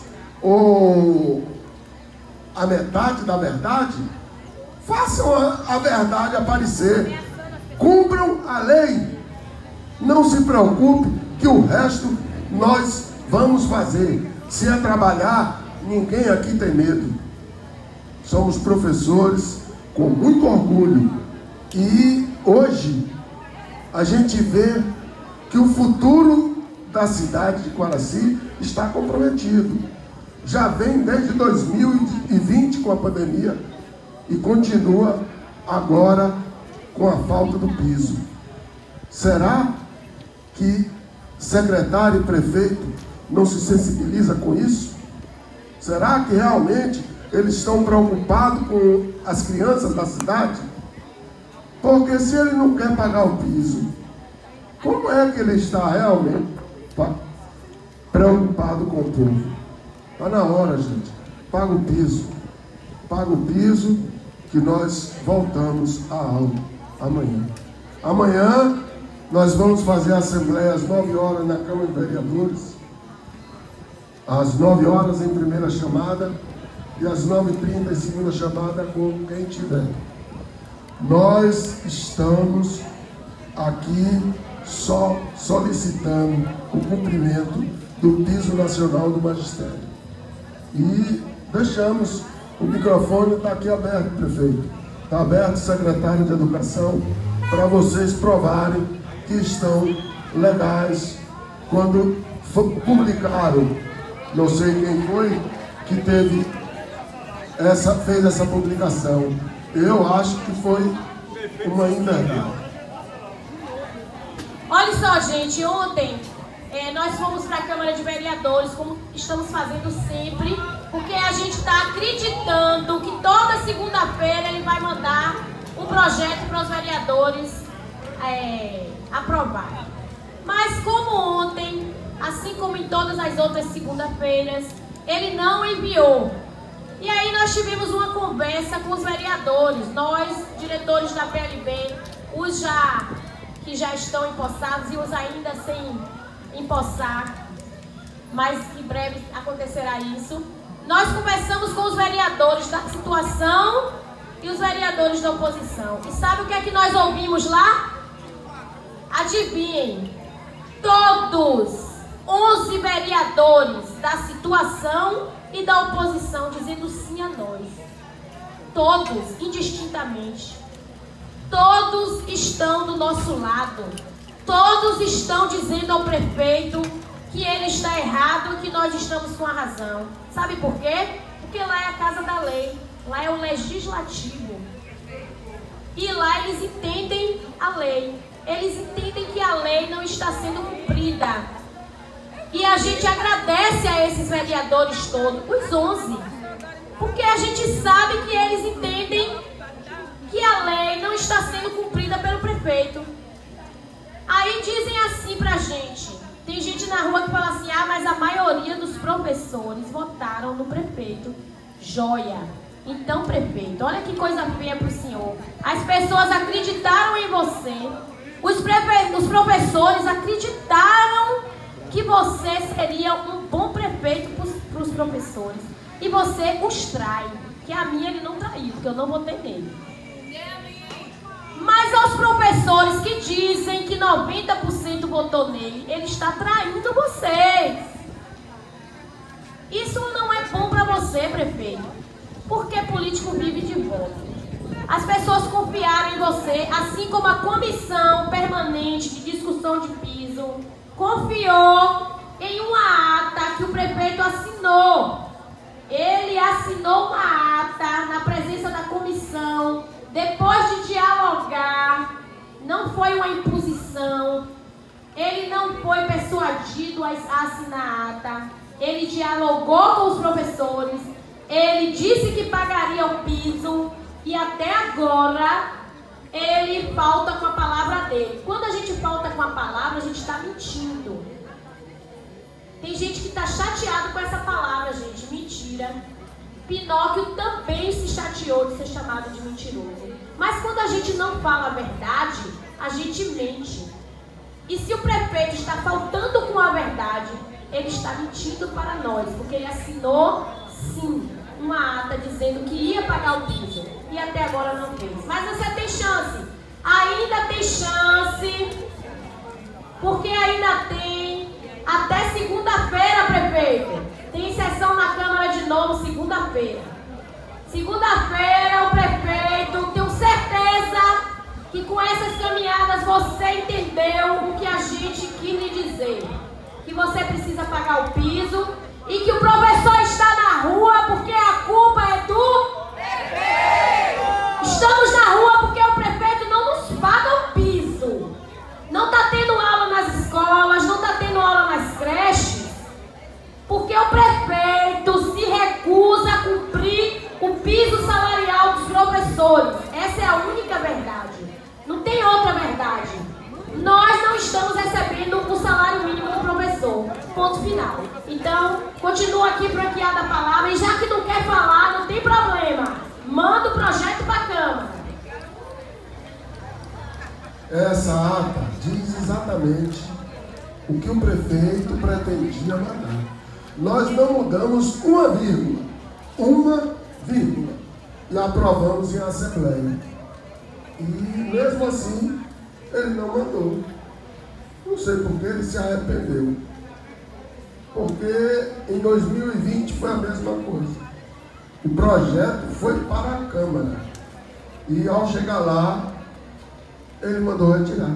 ou a metade da verdade, façam a verdade aparecer. Cumpram a lei. Não se preocupe que o resto nós vamos fazer. Se é trabalhar, ninguém aqui tem medo. Somos professores com muito orgulho. E hoje a gente vê que o futuro da cidade de Quaraci está comprometido. Já vem desde 2020 com a pandemia e continua agora com a falta do piso. Será que secretário e prefeito não se sensibiliza com isso? Será que realmente eles estão preocupados com as crianças da cidade? Porque se ele não quer pagar o piso, como é que ele está realmente preocupado com o povo? Está na hora, gente. Paga o piso. Paga o piso que nós voltamos à aula amanhã. Amanhã nós vamos fazer a assembleia às 9 horas na Câmara de Vereadores. Às 9 horas em primeira chamada e às 9h30 em segunda chamada com quem tiver. Nós estamos aqui só solicitando o cumprimento do piso nacional do magistério. E deixamos o microfone, está aqui aberto, prefeito. Está aberto, secretário de Educação, para vocês provarem que estão legais. Quando publicaram, não sei quem foi que fez essa publicação. Eu acho que foi uma inverdade. Olha só, gente, ontem nós fomos para a Câmara de Vereadores, como estamos fazendo sempre, porque a gente está acreditando que toda segunda-feira ele vai mandar um projeto para os vereadores aprovar. Mas como ontem, assim como em todas as outras segunda-feiras, ele não enviou. E aí nós tivemos uma conversa com os vereadores, nós, diretores da PLB, os que já estão empossados e os ainda sem empossar, mas em breve acontecerá isso. Nós conversamos com os vereadores da situação e os vereadores da oposição. E sabe o que é que nós ouvimos lá? Adivinhem, todos 11 vereadores da situação e da oposição dizendo sim a nós. Todos, indistintamente. Todos estão do nosso lado. Todos estão dizendo ao prefeito que ele está errado e que nós estamos com a razão. Sabe por quê? Porque lá é a casa da lei. Lá é o legislativo. E lá eles entendem a lei. Eles entendem que a lei não está sendo cumprida. E a gente agradece a esses vereadores todos, os 11. Porque a gente sabe que eles entendem que a lei não está sendo cumprida pelo prefeito. Aí dizem assim pra gente. Tem gente na rua que fala assim, mas a maioria dos professores votaram no prefeito. Joia! Então, prefeito, olha que coisa feia pro senhor. As pessoas acreditaram em você. Os professores acreditaram que você seria um bom prefeito para os professores. E você os trai. Que a minha ele não traiu, porque eu não votei nele. Mas seus professores que dizem que 90% votou nele, ele está traindo vocês. Isso não é bom para você, prefeito, porque político vive de voto. As pessoas confiaram em você, assim como a comissão permanente de discussão de piso confiou em uma ata que o prefeito assinou. Ele assinou uma ata na presença da comissão, depois de dialogar, não foi uma imposição, ele não foi persuadido a assinar a ata, ele dialogou com os professores, ele disse que pagaria o piso e até agora ele falta com a palavra dele. Quando a gente falta com a palavra, a gente está mentindo. Tem gente que está chateado com essa palavra, gente. Mentira. Pinóquio também se chateou de ser chamado de mentiroso. Mas quando a gente não fala a verdade, a gente mente. E se o prefeito está faltando com a verdade, ele está mentindo para nós, porque ele assinou, sim, uma ata dizendo que ia pagar o piso. E até agora não fez. Mas você tem chance. Ainda tem chance. Porque ainda tem até segunda-feira, prefeito. Tem sessão na Câmara de novo segunda-feira. Segunda-feira, o prefeito, tenho certeza que com essas caminhadas você entendeu o que a gente quis lhe dizer. Que você precisa pagar o piso e que o professor está na rua porque a culpa é do prefeito. Estamos na rua porque o prefeito não nos paga o piso. Não está tendo aula nas escolas, não está tendo aula nas creches, porque o prefeito se recusa a cumprir o piso salarial dos professores. Essa é a única verdade. Não tem outra verdade. Nós não estamos recebendo o salário mínimo do professor. Ponto final. Então, continua aqui franqueada a palavra. E já que não quer falar, não tem problema. Manda o projeto para a Câmara. Essa ata diz exatamente o que o prefeito pretendia mandar. Nós não mudamos uma vírgula, e aprovamos em assembleia. E mesmo assim, ele não mandou. Não sei por que ele se arrependeu. Porque em 2020 foi a mesma coisa. O projeto foi para a Câmara. E ao chegar lá, ele mandou retirar.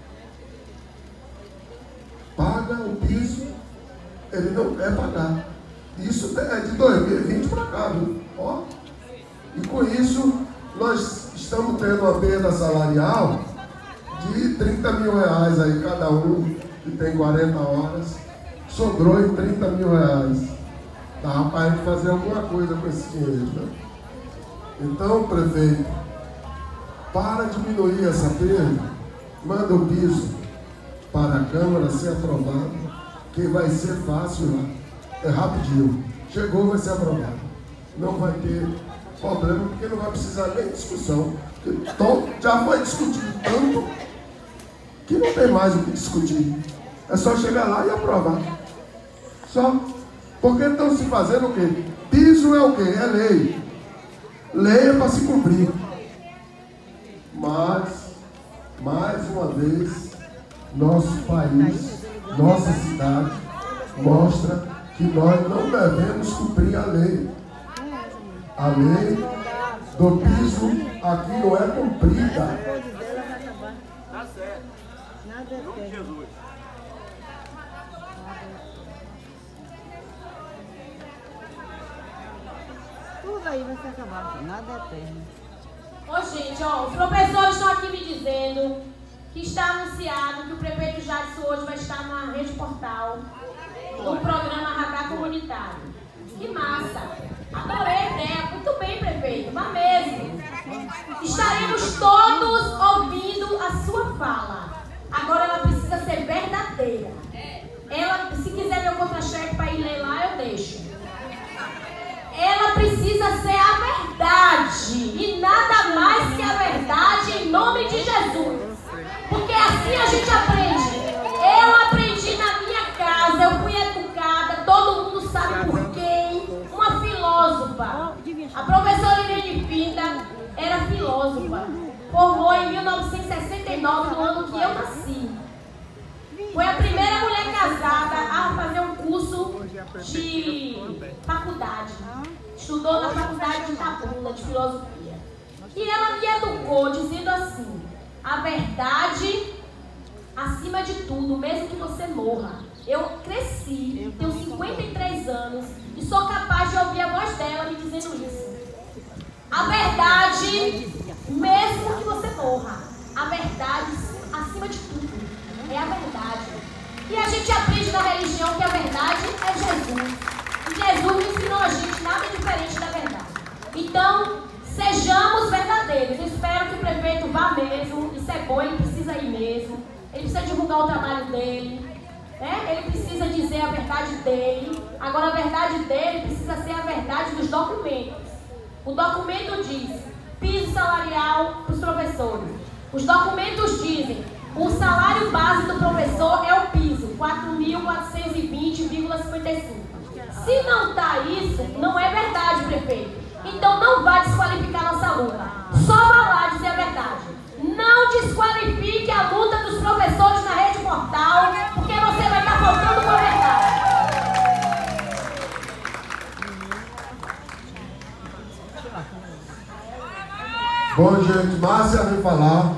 Paga o piso, ele não quer pagar. Isso é de 2020 para cá, viu? Ó. E com isso, nós estamos tendo uma perda salarial de 30 mil reais aí, cada um que tem 40 horas, sobrou em 30 mil reais. Dá para fazer alguma coisa com esse dinheiro, né? Então, prefeito, para diminuir essa perda, manda o piso para a Câmara ser aprovado, que vai ser fácil lá. É rapidinho. Chegou, vai ser aprovado. Não vai ter problema, porque não vai precisar nem discussão. Então, já foi discutido tanto que não tem mais o que discutir. É só chegar lá e aprovar. Só. Porque estão se fazendo o quê? Piso é o quê? É lei. Lei é para se cumprir. Mas, mais uma vez, nosso país, nossa cidade, mostra que nós não devemos cumprir a lei. A lei do piso aqui não é cumprida. Tá certo. Nada é certo. Jesus. Tudo aí vai se acabar. Nada é eterno. Ô gente, ó, os professores estão aqui me dizendo que está anunciado que o prefeito Jadson hoje vai estar na Rede Portal do programa Radar Comunitário. Que massa! Adorei a ideia. Muito bem, prefeito. Vá mesmo. Estaremos todos ouvindo a sua fala. Agora ela precisa ser verdadeira. Ela, se quiser meu contra-cheque para ir ler lá, eu deixo. Ela precisa ser a verdade. E nada mais que a verdade em nome de Jesus. Porque assim a gente aprende. Eu aprendi na minha casa, eu fui educada, todo mundo sabe por quem. Uma filósofa. A professora Irene Pinda era filósofa. formou em 1969, no ano que eu nasci. Foi a primeira mulher casada a fazer um curso de faculdade. Estudou na faculdade de Itabuna, de filosofia. E ela me educou dizendo assim: a verdade acima de tudo, mesmo que você morra. Eu cresci, tenho 53 anos e sou capaz de ouvir a voz dela me dizendo isso. A verdade, mesmo que você morra, a verdade acima de tudo é a verdade. E a gente aprende na religião que a verdade é Jesus. E Jesus não ensinou a gente nada diferente da verdade. Então, sejamos verdadeiros. Espero que o prefeito vá mesmo. Isso é bom, ele precisa ir mesmo. Ele precisa divulgar o trabalho dele. Ele precisa dizer a verdade dele. Agora, a verdade dele precisa ser a verdade dos documentos. O documento diz piso salarial para os professores. Os documentos dizem o salário base do professor é o piso, 4.420,55. Se não está isso, não é verdade, prefeito. Então não vai desqualificar nossa luta. Só vá lá dizer a verdade. Não desqualifique a luta dos professores na Rede Portal, porque você vai estar faltando com a verdade. Bom, gente, Márcia vem falar.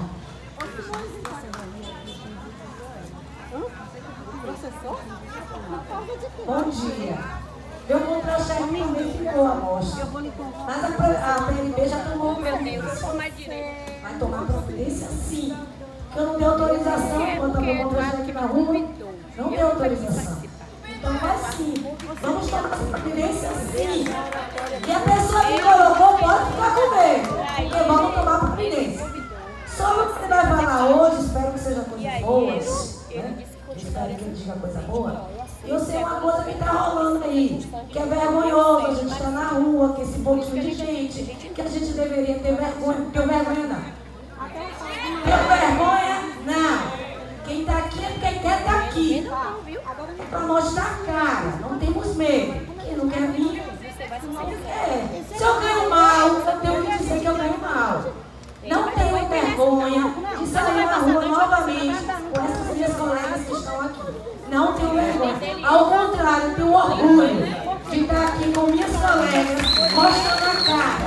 Bom dia. Meu contra-chefe também ficou a mostra. Mas a PLB já tomou providência. Vai tomar providência sim. Porque eu não tenho autorização enquanto meu contra-chefe na rua. Não tenho autorização. Então vai sim. Vamos tomar providência sim. E a pessoa que colocou pode ficar com medo. Porque vamos tomar providência. Sobre o que você vai falar hoje, espero que seja coisas boas. Né? Espero que ele diga coisa boa. Eu sei uma coisa que está rolando aí, que é vergonhoso, a gente está na rua, que esse pouquinho de gente, que a gente deveria ter vergonha. Tem vergonha não. Tem vergonha não. Quem está aqui é porque quer estar aqui. É para mostrar a cara, não temos medo. Quem não quer vir, não quer. Se eu ganho mal, eu tenho que dizer que eu ganho mal. Não tenho vergonha de sair na rua novamente com essas minhas colegas que estão aqui. Não tenho vergonha. Ao contrário, tenho orgulho de estar aqui com minhas colegas, mostrando a cara.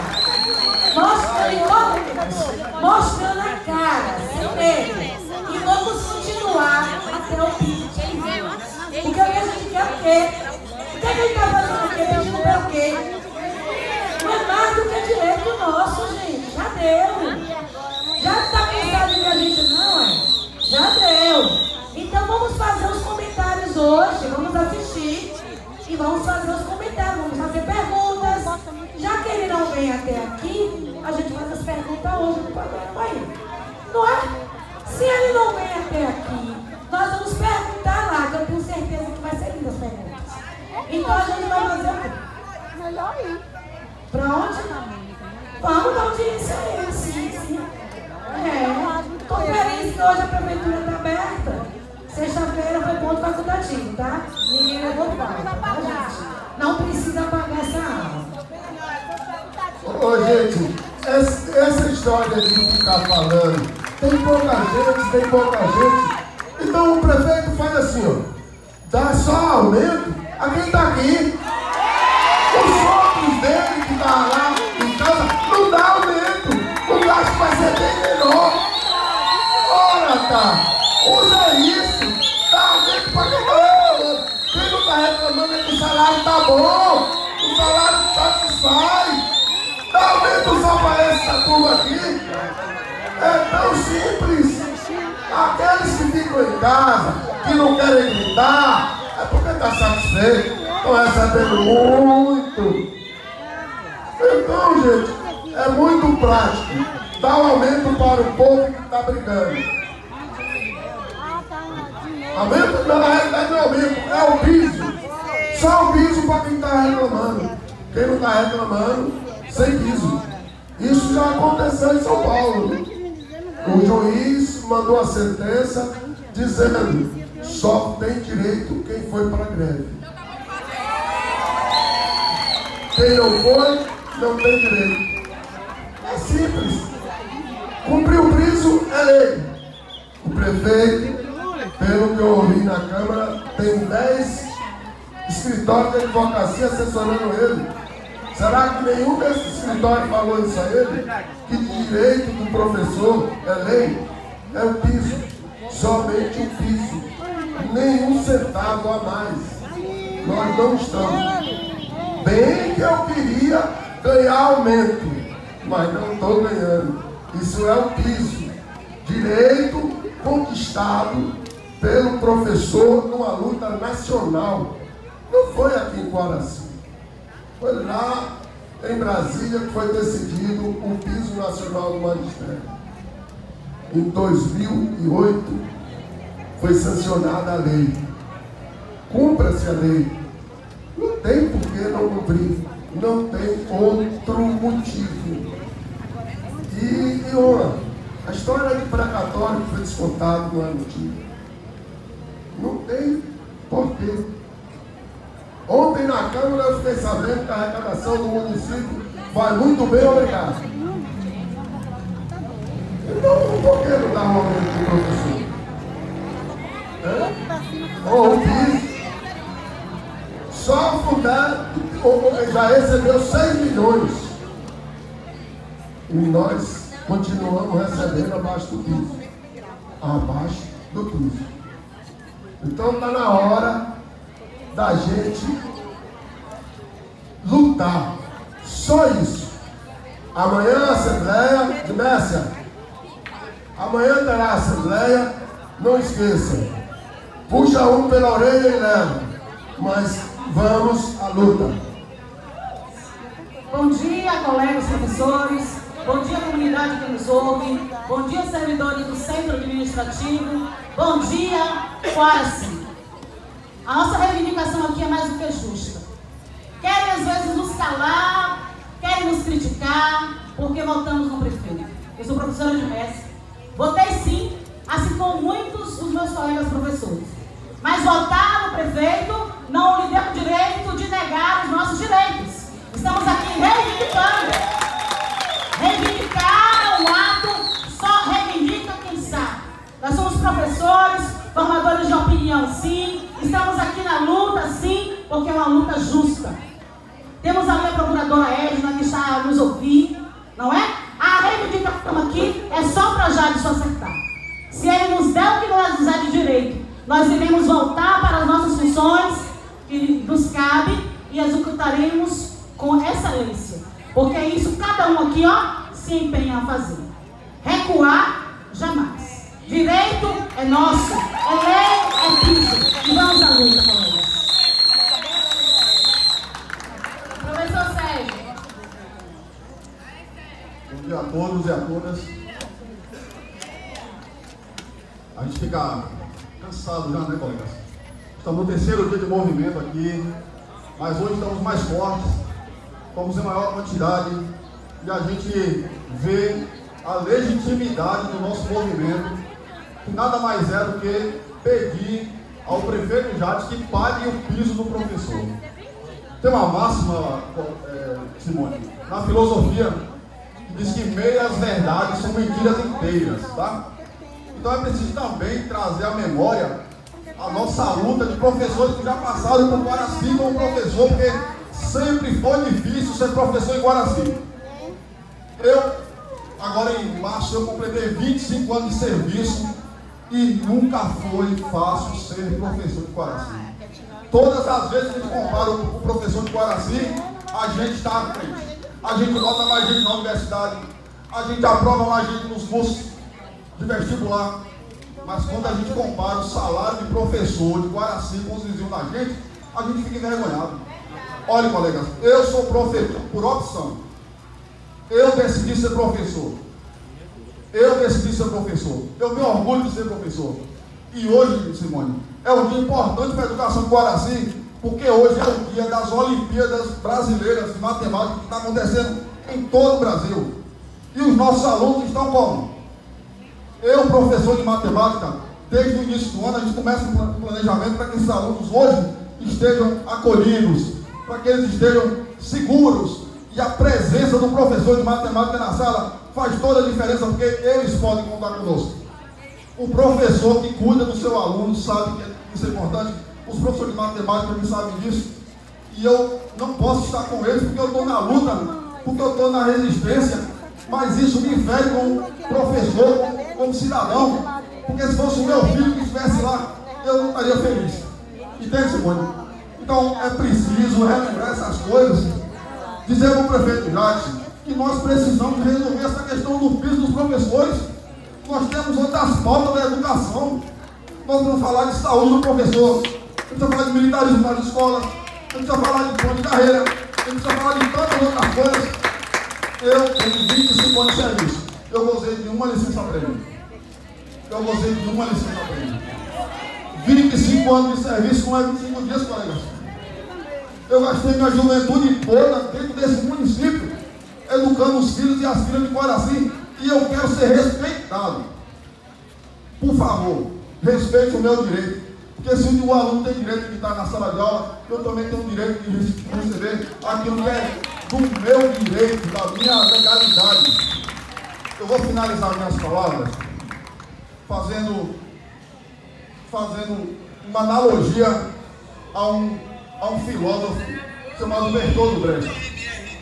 Mostrando a cara, sem medo. E vamos continuar até o fim. Porque a gente quer o quê? O que a gente está fazendo aqui? Pedindo para o quê? Não é mais do que direito nosso, gente. Já deu. Já está cansado de ver a gente, não é? Já deu. Então vamos fazer os comentários hoje. Vamos assistir e vamos fazer os comentários. Vamos fazer perguntas. Já que ele não vem até aqui, a gente faz as perguntas hoje no programa aí. Não é? Se ele não vem até aqui, nós vamos perguntar lá, que eu tenho certeza que vai ser linda as perguntas. Então a gente vai fazer o quê? Melhor ir. Pra onde? Vamos dar audiência a ele, sim. Tô feliz que hoje a prefeitura está aberta. Sexta-feira foi ponto facultativo, tá? Ninguém levou falta, tá, gente? Não precisa pagar essa aula. Ô, gente, essa história de ficar falando, tem pouca gente. Então o prefeito faz assim, ó. Dá só aumento a quem tá aqui. Os outros dele que tá lá em casa, não dá aumento. O gasto vai ser bem menor. Ora, tá. Usa isso. Dá aumento para quem tá reclamando. Quem não tá reclamando é que o salário tá bom. O salário satisfaz. Dá aumento só para essa turma aqui. É tão simples. Aqueles que ficam em casa, que não querem gritar, é porque tá satisfeito. Estão recebendo muito. Então, gente, é muito prático. Dá um aumento para o povo que está brigando. Aumento? Não, na realidade não é aumento, é o piso. Só o piso para quem está reclamando. Quem não está reclamando, sem piso. Isso já aconteceu em São Paulo. O juiz mandou a sentença dizendo: só tem direito quem foi para a greve. Quem não foi, não tem direito. É simples. Cumprir o piso é lei. O prefeito, pelo que eu ouvi na Câmara, tem 10 escritórios de advocacia assessorando ele. Será que nenhum desses escritórios falou isso a ele? Que direito do professor é lei? É o piso. Somente o piso. Nenhum centavo a mais. Nós não estamos. Bem que eu queria ganhar aumento, mas não estou ganhando. Isso é o piso. Direito conquistado pelo professor numa luta nacional. Não foi aqui em Guaraci. Foi lá em Brasília que foi decidido o piso nacional do magistério. Em 2008 foi sancionada a lei. Cumpra-se a lei. Não tem por que não cumprir. Não tem outro motivo. E a história de precatório que foi descontado não é motivo. Não tem porquê. Ontem na Câmara eu fiquei sabendo que a arrecadação do município vai muito bem, obrigado. Então, por que não dá um aumento do professor? Ou o piso. Só o Fundeb já recebeu 6 milhões. E nós continuamos recebendo abaixo do piso. Abaixo do piso. Então está na hora da gente lutar. Só isso. Amanhã a Assembleia de Mércia. Amanhã terá a Assembleia. Não esqueça. Puxa um pela orelha e leva. Mas vamos à luta. Bom dia, colegas professores. Bom dia, comunidade que nos ouve. Bom dia, servidores do Centro Administrativo. Bom dia, Guaraci. A nossa reivindicação aqui é mais do que justa. Querem às vezes nos calar, querem nos criticar, porque votamos no prefeito. Eu sou professora de Mércia. Votei sim, assim como muitos dos meus colegas professores. Mas votar no prefeito não lhe deu o direito de negar os nossos direitos. Estamos aqui reivindicando. Reivindicar o ato só reivindica quem sabe. Nós somos professores, formadores de opinião sim. Estamos aqui na luta sim, porque é uma luta justa. Temos ali a procuradora Edna que está a nos ouvir, não é? A reivindicação aqui é só para Jadson acertar. Se ele nos der o que nos é de direito, nós iremos voltar para as nossas funções que nos cabe e executaremos com excelência. Porque é isso cada um aqui, ó, se empenha a fazer. Recuar, jamais. Direito é nosso, é lei, é piso. E vamos à luta, colegas. Professor Sérgio. Bom dia a todos e a todas. A gente fica cansado já, né, colegas? Estamos no 3º dia de movimento aqui, mas hoje estamos mais fortes, estamos em maior quantidade e a gente vê a legitimidade do nosso movimento, que nada mais é do que pedir ao prefeito Jadson que pague o piso do professor. Tem uma máxima, Simone, na filosofia, que diz que meias verdades são mentiras inteiras, tá? Então é preciso também trazer à memória a nossa luta de professores que já passaram por Guaraci como professor, porque sempre foi difícil ser professor em Guaraci. Agora em março, eu completei 25 anos de serviço e nunca foi fácil ser professor de Guaraci. Todas as vezes que a gente compara o professor de Guaraci, a gente está à frente. A gente bota mais gente na universidade, a gente aprova mais gente nos cursos de vestibular. Mas quando a gente compara o salário de professor de Guaraci com os vizinhos da gente, a gente fica envergonhado. Olha, colegas, eu sou professor por opção. Eu decidi ser professor. Eu decidi ser professor. Eu me orgulho de ser professor. E hoje, Simone, é um dia importante para a educação de Guaraci, porque hoje é o dia das Olimpíadas Brasileiras de Matemática que está acontecendo em todo o Brasil. E os nossos alunos estão como? Eu, professor de matemática, desde o início do ano, a gente começa um planejamento para que esses alunos hoje estejam acolhidos, para que eles estejam seguros. E a presença do professor de matemática na sala faz toda a diferença, porque eles podem contar conosco. O professor que cuida do seu aluno sabe que isso é importante. Os professores de matemática também sabem disso. E eu não posso estar com eles porque eu estou na luta, porque eu estou na resistência. Mas isso me fere como professor, como cidadão. Porque se fosse o meu filho que estivesse lá, eu não estaria feliz. Entende, Simone? Então é preciso relembrar essas coisas. Dizer para o prefeito Jadson que nós precisamos resolver essa questão do piso dos professores. Nós temos outras pautas da educação. Nós vamos falar de saúde do professor. A gente precisa falar de militarismo nas escolas. A gente precisa falar de plano de carreira. A gente precisa falar de tantas outras coisas. Eu tenho 25 anos de serviço. Eu gozei de uma licença-prêmio. 25 anos de serviço não é 25 dias, colegas. Eu gastei minha juventude toda dentro desse município, educando os filhos e as filhas de Coraci, e eu quero ser respeitado. Por favor, respeite o meu direito. Porque se o aluno tem direito de estar na sala de aula, eu também tenho o direito de receber aquilo que é do meu direito, da minha legalidade. Eu vou finalizar minhas palavras fazendo uma analogia a um filósofo chamado Bertolt Brecht.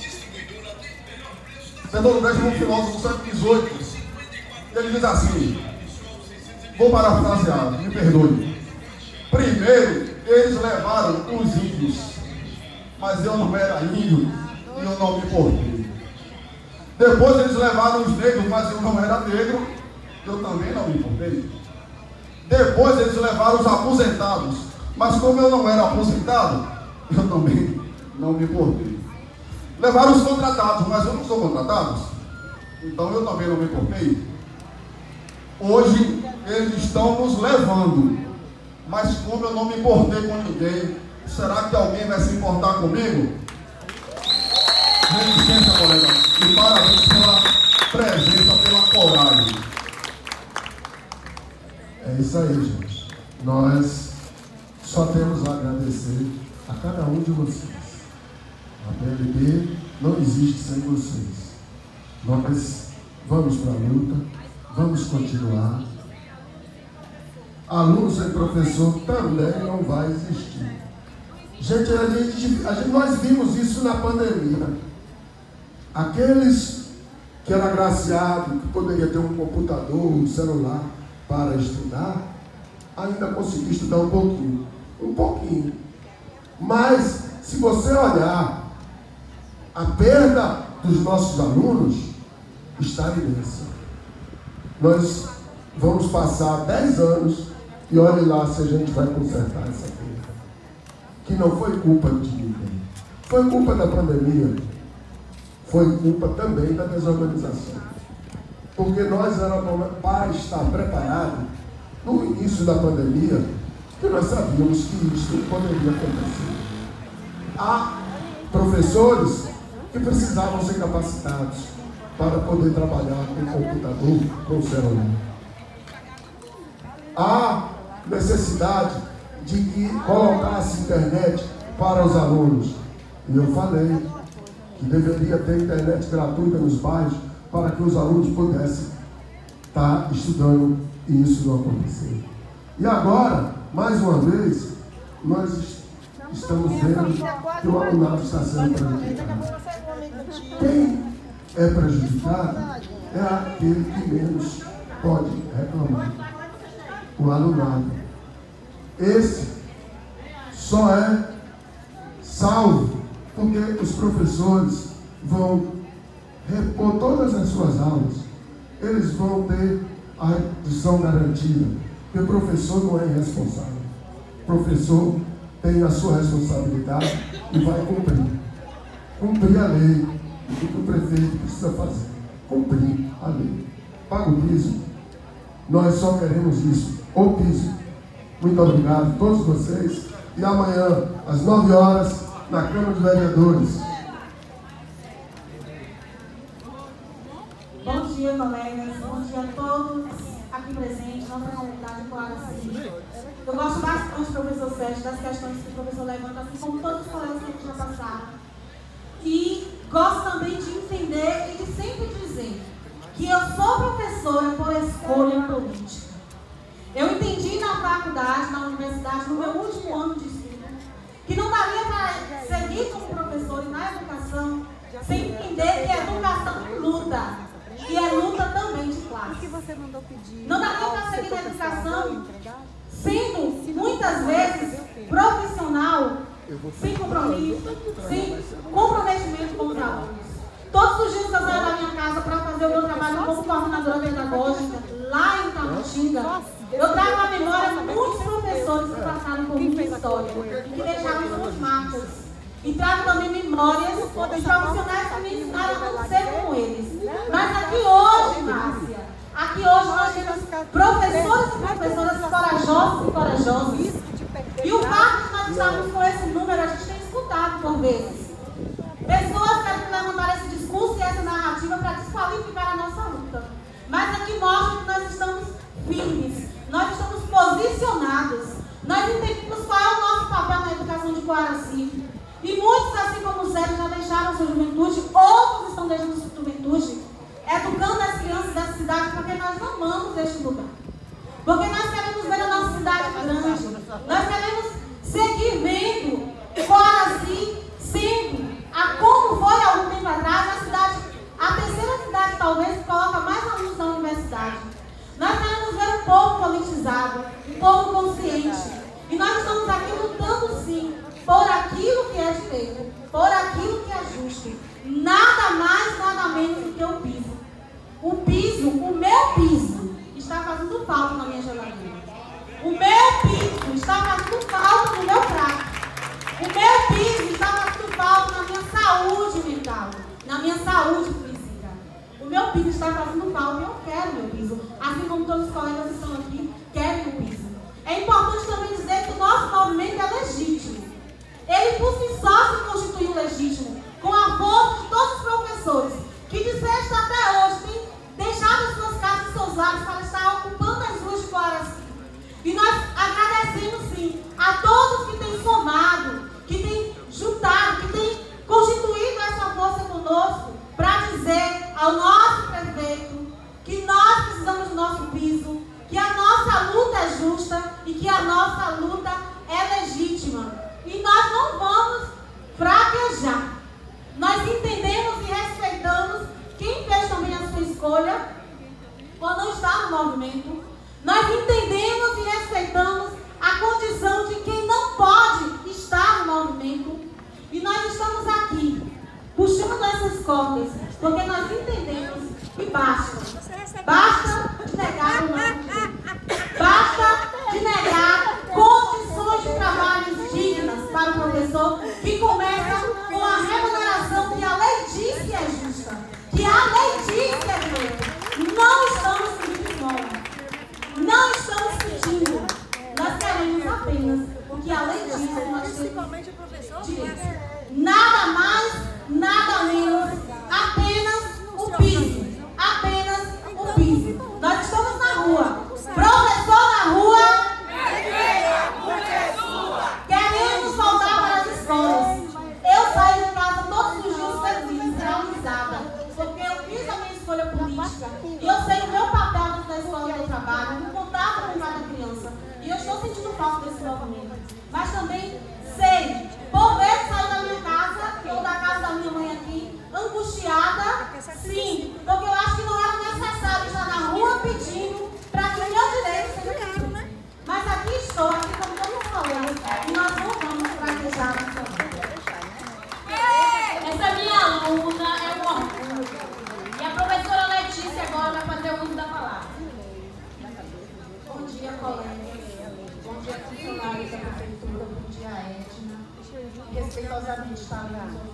Bertolt Brecht é um filósofo do século XVIII. Ele diz assim, vou parafrasear, me perdoe. Primeiro, eles levaram os índios, mas eu não era índio e eu não me importei. Depois eles levaram os negros, mas eu não era negro, eu também não me importei. Depois eles levaram os aposentados, mas como eu não era aposentado, eu também não me importei. Levaram os contratados, mas eu não sou contratado, então eu também não me importei. Hoje eles estão nos levando, mas como eu não me importei com ninguém, será que alguém vai se importar comigo? Resistência, colega, e parabéns pela presença, pela coragem. É isso aí, gente. Nós só temos a agradecer a cada um de vocês. A PLB não existe sem vocês. Nós vamos para a luta, vamos continuar. Aluno sem professor também não vai existir. Gente, nós vimos isso na pandemia. Aqueles que eram agraciados, que poderiam ter um computador, um celular para estudar, ainda conseguiu estudar um pouquinho. Um pouquinho. Mas, se você olhar, a perda dos nossos alunos está imensa. Nós vamos passar 10 anos e olhe lá se a gente vai consertar essa perda. Que não foi culpa de ninguém. Foi culpa da pandemia. Foi culpa também da desorganização. Porque nós éramos para estar preparados no início da pandemia, que nós sabíamos que isso poderia acontecer. Há professores que precisavam ser capacitados para poder trabalhar com o computador, com o celular. Há necessidade de que colocasse internet para os alunos. E eu falei que deveria ter internet gratuita nos bairros para que os alunos pudessem estar estudando e isso não acontecer. E agora, mais uma vez, nós estamos vendo que o alunado está sendo prejudicado. Quem é prejudicado é aquele que menos pode reclamar. O alunado. Esse só é salvo porque os professores vão repor todas as suas aulas. Eles vão ter a redução garantida. Porque o professor não é irresponsável. O professor tem a sua responsabilidade e vai cumprir. Cumprir a lei. O que o prefeito precisa fazer? Cumprir a lei. Paga o piso. Nós só queremos isso. O piso. Muito obrigado a todos vocês. E amanhã, às 9 horas, na Câmara de Vereadores. Bom dia, colegas. Bom dia a todos aqui presentes, nossa comunidade Coraci. Eu gosto bastante, professor Sérgio, das questões que o professor levanta, assim como todos os colegas que já passaram. E gosto também de entender e de sempre dizer que eu sou professora por escolha política. Eu entendi na faculdade, na universidade, no meu último ano de estudo, que não daria para seguir como professora na educação sem entender que a educação é luta. E é luta também de classe. Não daria para seguir na educação sendo, muitas vezes, profissional, sem compromisso, sem comprometimento com os alunos. Todos os dias eu saio da minha casa para fazer o meu trabalho como coordenadora pedagógica, lá em Tabatinga. Eu trago à memória muitos professores que passaram por minha história e que deixaram suas marcas. E trago também memórias dos profissionais que me ensinaram a ser como eles. Mas aqui hoje, Márcia, aqui hoje nós temos professores e professoras corajosos e corajosas. E o fato de nós estarmos com esse número, a gente tem escutado por vezes. Pessoas querem levantar esse discurso e essa narrativa para desqualificar a nossa luta. Mas aqui mostra que nós estamos firmes, nós estamos posicionados, nós entendemos qual é o nosso papel na educação de Coaraci. E muitos, assim como o Sérgio, já deixaram sua juventude, outros estão deixando sua juventude, educando as crianças dessa cidade, porque nós amamos este lugar. Porque nós queremos ver a nossa cidade grande, nós queremos seguir vendo Coaraci sendo, como foi há algum tempo atrás, a cidade, a terceira cidade talvez que coloca mais alunos na universidade. Nós queremos ver um povo politizado, um povo consciente. E nós estamos aqui lutando sim por aquilo que é direito, por aquilo que é justo. Nada mais, nada menos do que o piso. O piso, o meu piso, está fazendo falta na minha geladeira. O meu piso está fazendo falta no meu prato. O meu piso está fazendo falta na minha saúde mental, na minha saúde física. O meu piso está fazendo falta e eu quero meu piso. Assim como todos os colegas que estão aqui querem o piso. É importante também dizer que o nosso movimento é legítimo. Ele por si só se constituiu legítimo, com a força de todos os professores, que de sexta até hoje têm deixado suas casas e seus lares para estar ocupando as ruas de Coaraci. E nós agradecemos sim a todos que têm somado, que têm juntado, que têm constituído essa força conosco para dizer ao nosso prefeito que nós precisamos do nosso piso, que a nossa luta é justa e que a nossa luta é legítima. E nós não vamos fraquejar. Nós entendemos e respeitamos quem fez também a sua escolha por não estar no movimento. Nós entendemos e respeitamos a condição de quem não pode estar no movimento. E nós estamos aqui, puxando essas cordas, porque nós entendemos que basta. Basta de negar o nome. Basta de negar condições de trabalho dignas para o professor, que começa com a remuneração que a lei diz que é justa, que a lei diz que é direito. Não estamos pedindo esmola. Não estamos pedindo. Nós queremos apenas o que a lei diz que nós temos direito. Nada mais, nada menos, apenas o piso. Apenas o piso. Nós estamos na rua. Professor na rua. Queremos voltar para as escolas. Eu saio de casa todos os dias feliz, realizada, porque eu fiz a minha escolha política e eu sei o meu papel dentro da escola onde eu trabalho, no contato com cada criança. E eu estou sentindo falta desse movimento. Mas também sei, por vezes sair da minha casa ou da casa da minha mãe aqui, angustiada, sim, porque eu acho que não era necessário estar na rua pedindo para que o meu direito seja cumprido. Mas aqui estou, aqui como estamos falando, e nós não vamos fraquejar nessa vida. Essa minha aluna é um orgulho. E a professora Letícia agora vai fazer o uso da palavra. Bom dia, colegas. Bom dia, funcionários da prefeitura. Bom dia, Edna. Respeitosamente, está ali.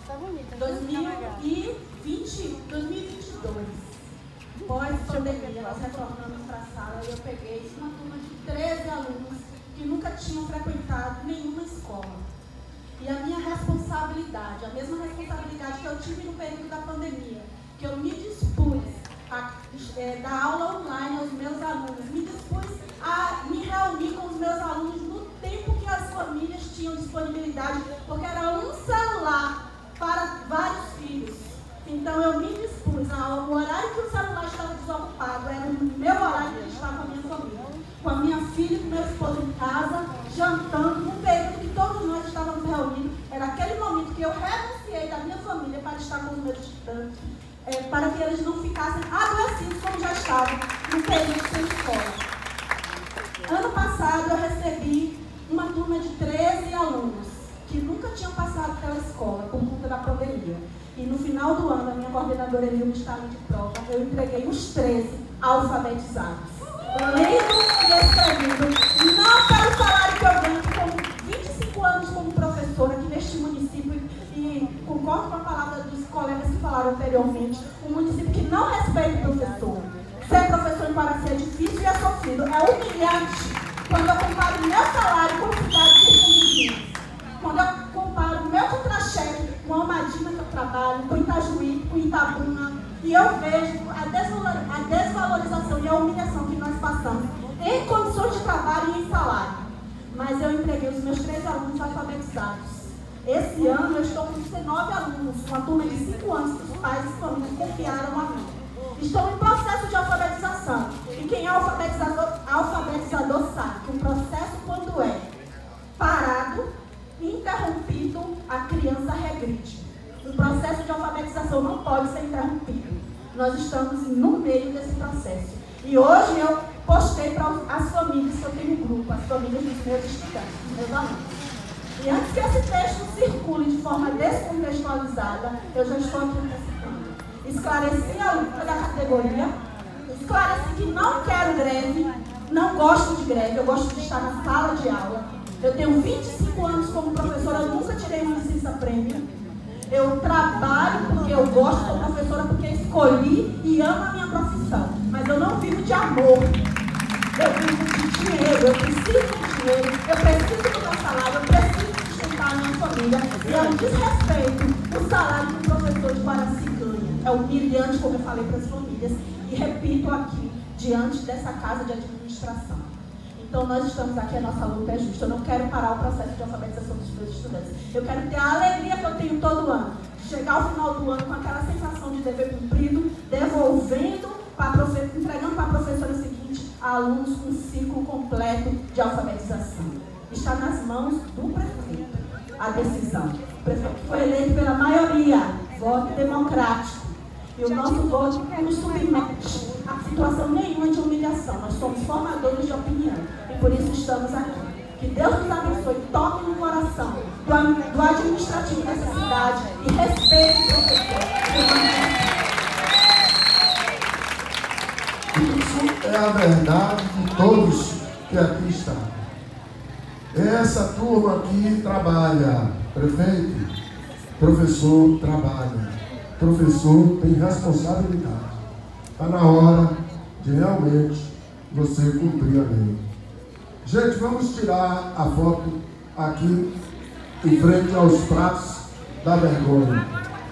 2022. Pós-pandemia, nós retornamos para a sala e eu peguei uma turma de 13 alunos que nunca tinham frequentado nenhuma escola. E a minha responsabilidade, a mesma responsabilidade que eu tive no período da pandemia, que eu me dispus a dar aula online aos meus alunos, me dispus a me reunir com os meus alunos no tempo que as famílias tinham disponibilidade, porque era um celular para vários filhos. Então eu me dispus, o horário que o celular estava desocupado, era o meu horário de estar com a minha família. Com a minha filha e com meu esposo em casa, jantando, num período que todos nós estávamos reunidos. Era aquele momento que eu renunciei da minha família para estar com os meus estudantes, para que eles não ficassem adoecidos como já estavam no período sem escola. Ano passado eu recebi uma turma de 13 alunos que nunca tinham passado pela escola por conta da pandemia. E no final do ano, a minha coordenadora Eliu me estava de prova, eu entreguei os 13 alfabetizados. Lendo e escrevendo, não pelo salário que eu ganho, que com 25 anos como professora aqui neste município, e concordo com a palavra dos colegas que falaram anteriormente, um município que não respeita o professor. Ser professor em Guaraci é difícil e é sofrido, é humilhante. Quando eu comparo o meu salário com cidades circunvizinhas, quando eu comparo o meu contra-cheque com Almadina, que eu trabalho, com Itajuí, com Itabuna, e eu vejo a desvalorização e a humilhação que nós passamos em condições de trabalho e em salário. Mas eu entreguei os meus 13 alunos alfabetizados. Esse ano eu estou com 19 alunos, uma turma de 5 anos que os pais e famílias confiaram a mim. Estou em processo de alfabetização. E quem é alfabetizador sabe que um processo, quando é parado, interrompido, a criança regride. O processo de alfabetização não pode ser interrompido. Nós estamos no meio desse processo. E hoje eu postei para as famílias que eu tenho um grupo, as famílias dos meus estudantes, dos meus alunos. E antes que esse texto circule de forma descontextualizada, eu já estou aqui antecipando. Esclareci a luta da categoria, esclareci que não quero greve, não gosto de greve, eu gosto de estar na sala de aula. Eu tenho 25 anos como professora, eu nunca tirei uma licença-prêmio. Eu trabalho porque eu gosto, sou professora porque escolhi e amo a minha profissão. Mas eu não vivo de amor. Eu vivo de dinheiro, eu preciso de dinheiro, eu preciso do meu salário, eu preciso sustentar a minha família. E é um desrespeito o salário que o professor de Guaraci ganha. É humilhante, como eu falei para as famílias. E repito aqui, diante dessa casa de administração. Então nós estamos aqui, a nossa luta é justa. Eu não quero parar o processo de alfabetização dos meus estudantes. Eu quero ter a alegria que eu tenho todo ano. Chegar ao final do ano com aquela sensação de dever cumprido, devolvendo, entregando para a professora seguinte alunos com um ciclo completo de alfabetização. Está nas mãos do prefeito a decisão. O prefeito foi eleito pela maioria, voto democrático. E o nosso voto nos submete a situação nenhuma de humilhação. Nós somos formadores de opinião. E por isso estamos aqui. Que Deus nos abençoe, toque no coração do administrativo dessa cidade e respeite o professor. Isso é a verdade de todos que aqui estão. Essa turma aqui trabalha, prefeito, professor trabalha. Professor tem responsabilidade. Está na hora de realmente você cumprir a lei. Gente, vamos tirar a foto aqui em frente aos pratos da vergonha.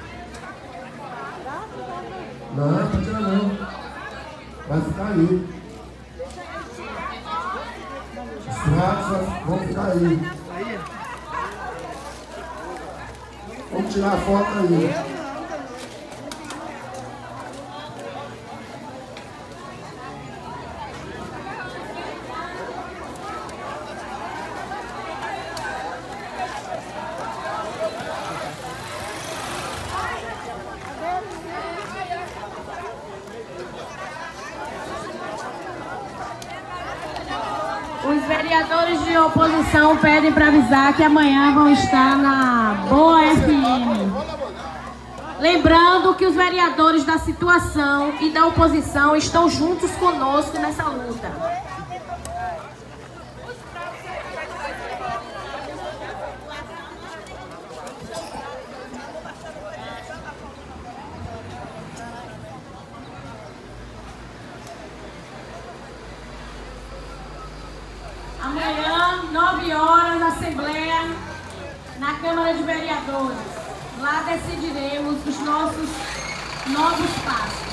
Não, pode tirar não. Vai ficar aí. Os pratos vão ficar aí. Vamos tirar a foto aí. Os vereadores de oposição pedem para avisar que amanhã vão estar na Boa FM. Lembrando que os vereadores da situação e da oposição estão juntos conosco nessa luta. Amanhã, 9 horas, na Assembleia, na Câmara de Vereadores. Lá decidiremos os nossos novos passos.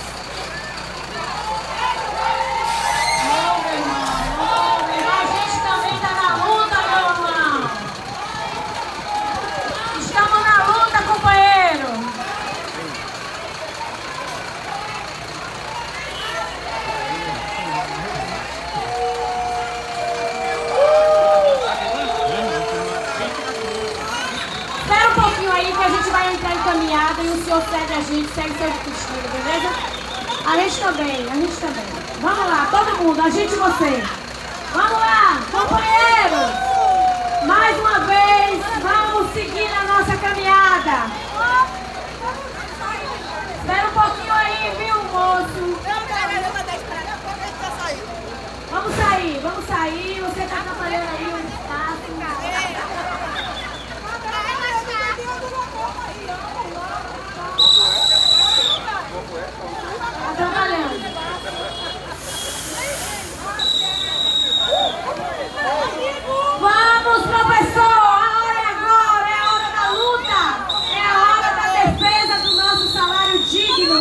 Ô, meu irmão, a gente também está na luta, meu irmão. Estamos na luta, companheiro. que a gente vai entrar em caminhada e o senhor segue a gente, segue seu destino, beleza? A gente também. Vamos lá, todo mundo, a gente e você. Vamos lá, companheiros. Mais uma vez, vamos seguir a nossa caminhada. Espera um pouquinho aí, viu, moço? Vamos sair. Você tá atrapalhando aí o espaço. Atrapalhando. Vamos, professor! A hora é agora, é a hora da luta, é a hora da defesa do nosso salário digno.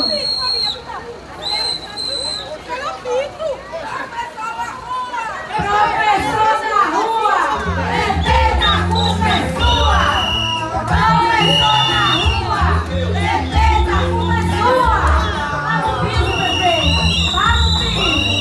Professor na rua, defenda com pessoa. Professor na rua, defenda com pessoa. Tá no piso, prefeito, tá no piso.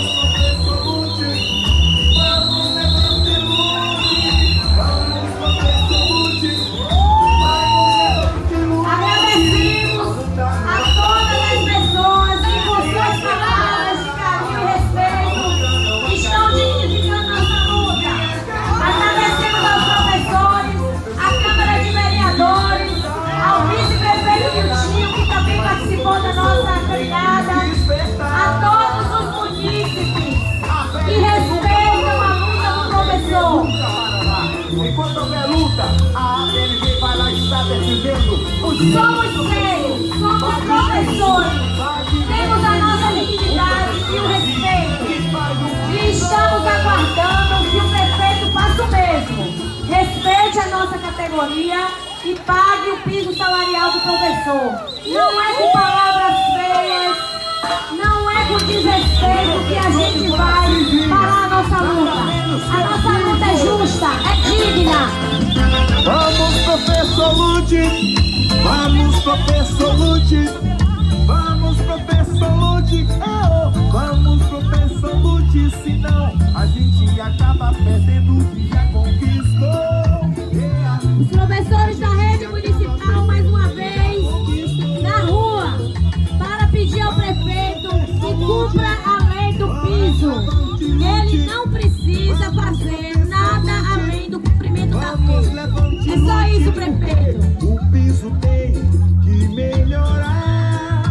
Agradecemos a todas as pessoas que com suas palavras de carinho e respeito estão dignificando nossa luta. Agradecemos aos professores, à Câmara de Vereadores, ao vice-prefeito Miltinho, que também participou da nossa caminhada, a todos os munícipes que respeitam a luta do professor. Enquanto houver luta, a ABNV vai lá estar defendendo. Somos sérios, somos professores, temos a nossa dignidade e o respeito. E estamos aguardando que o prefeito faça o mesmo. Respeite a nossa categoria e pague o piso salarial do professor. Não é com palavras feias, não é com desrespeito que a gente vai parar a nossa luta. A nossa luta é justa, é digna. Vamos, professor, lute! Vamos, professor, lute! Vamos, professor, lute! Vamos, professor, lute! Senão a gente acaba perdendo o que já conquistou. Os professores da rede municipal, mais uma vez, na rua, para pedir ao prefeito que cumpra a lei do piso. Ele não precisa fazer nada além do cumprimento da lei. É só isso, prefeito. O piso tem que melhorar,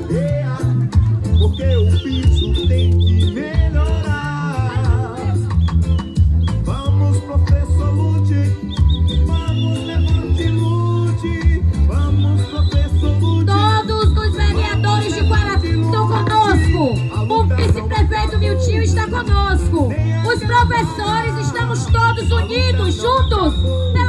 porque o piso tem que melhorar. Vamos, professor, lute, vamos, levante, lute, vamos, professor, lute. Todos os vereadores de Guaraci estão conosco. O vice-prefeito Miltinho está conosco. Os professores estamos todos unidos, juntos,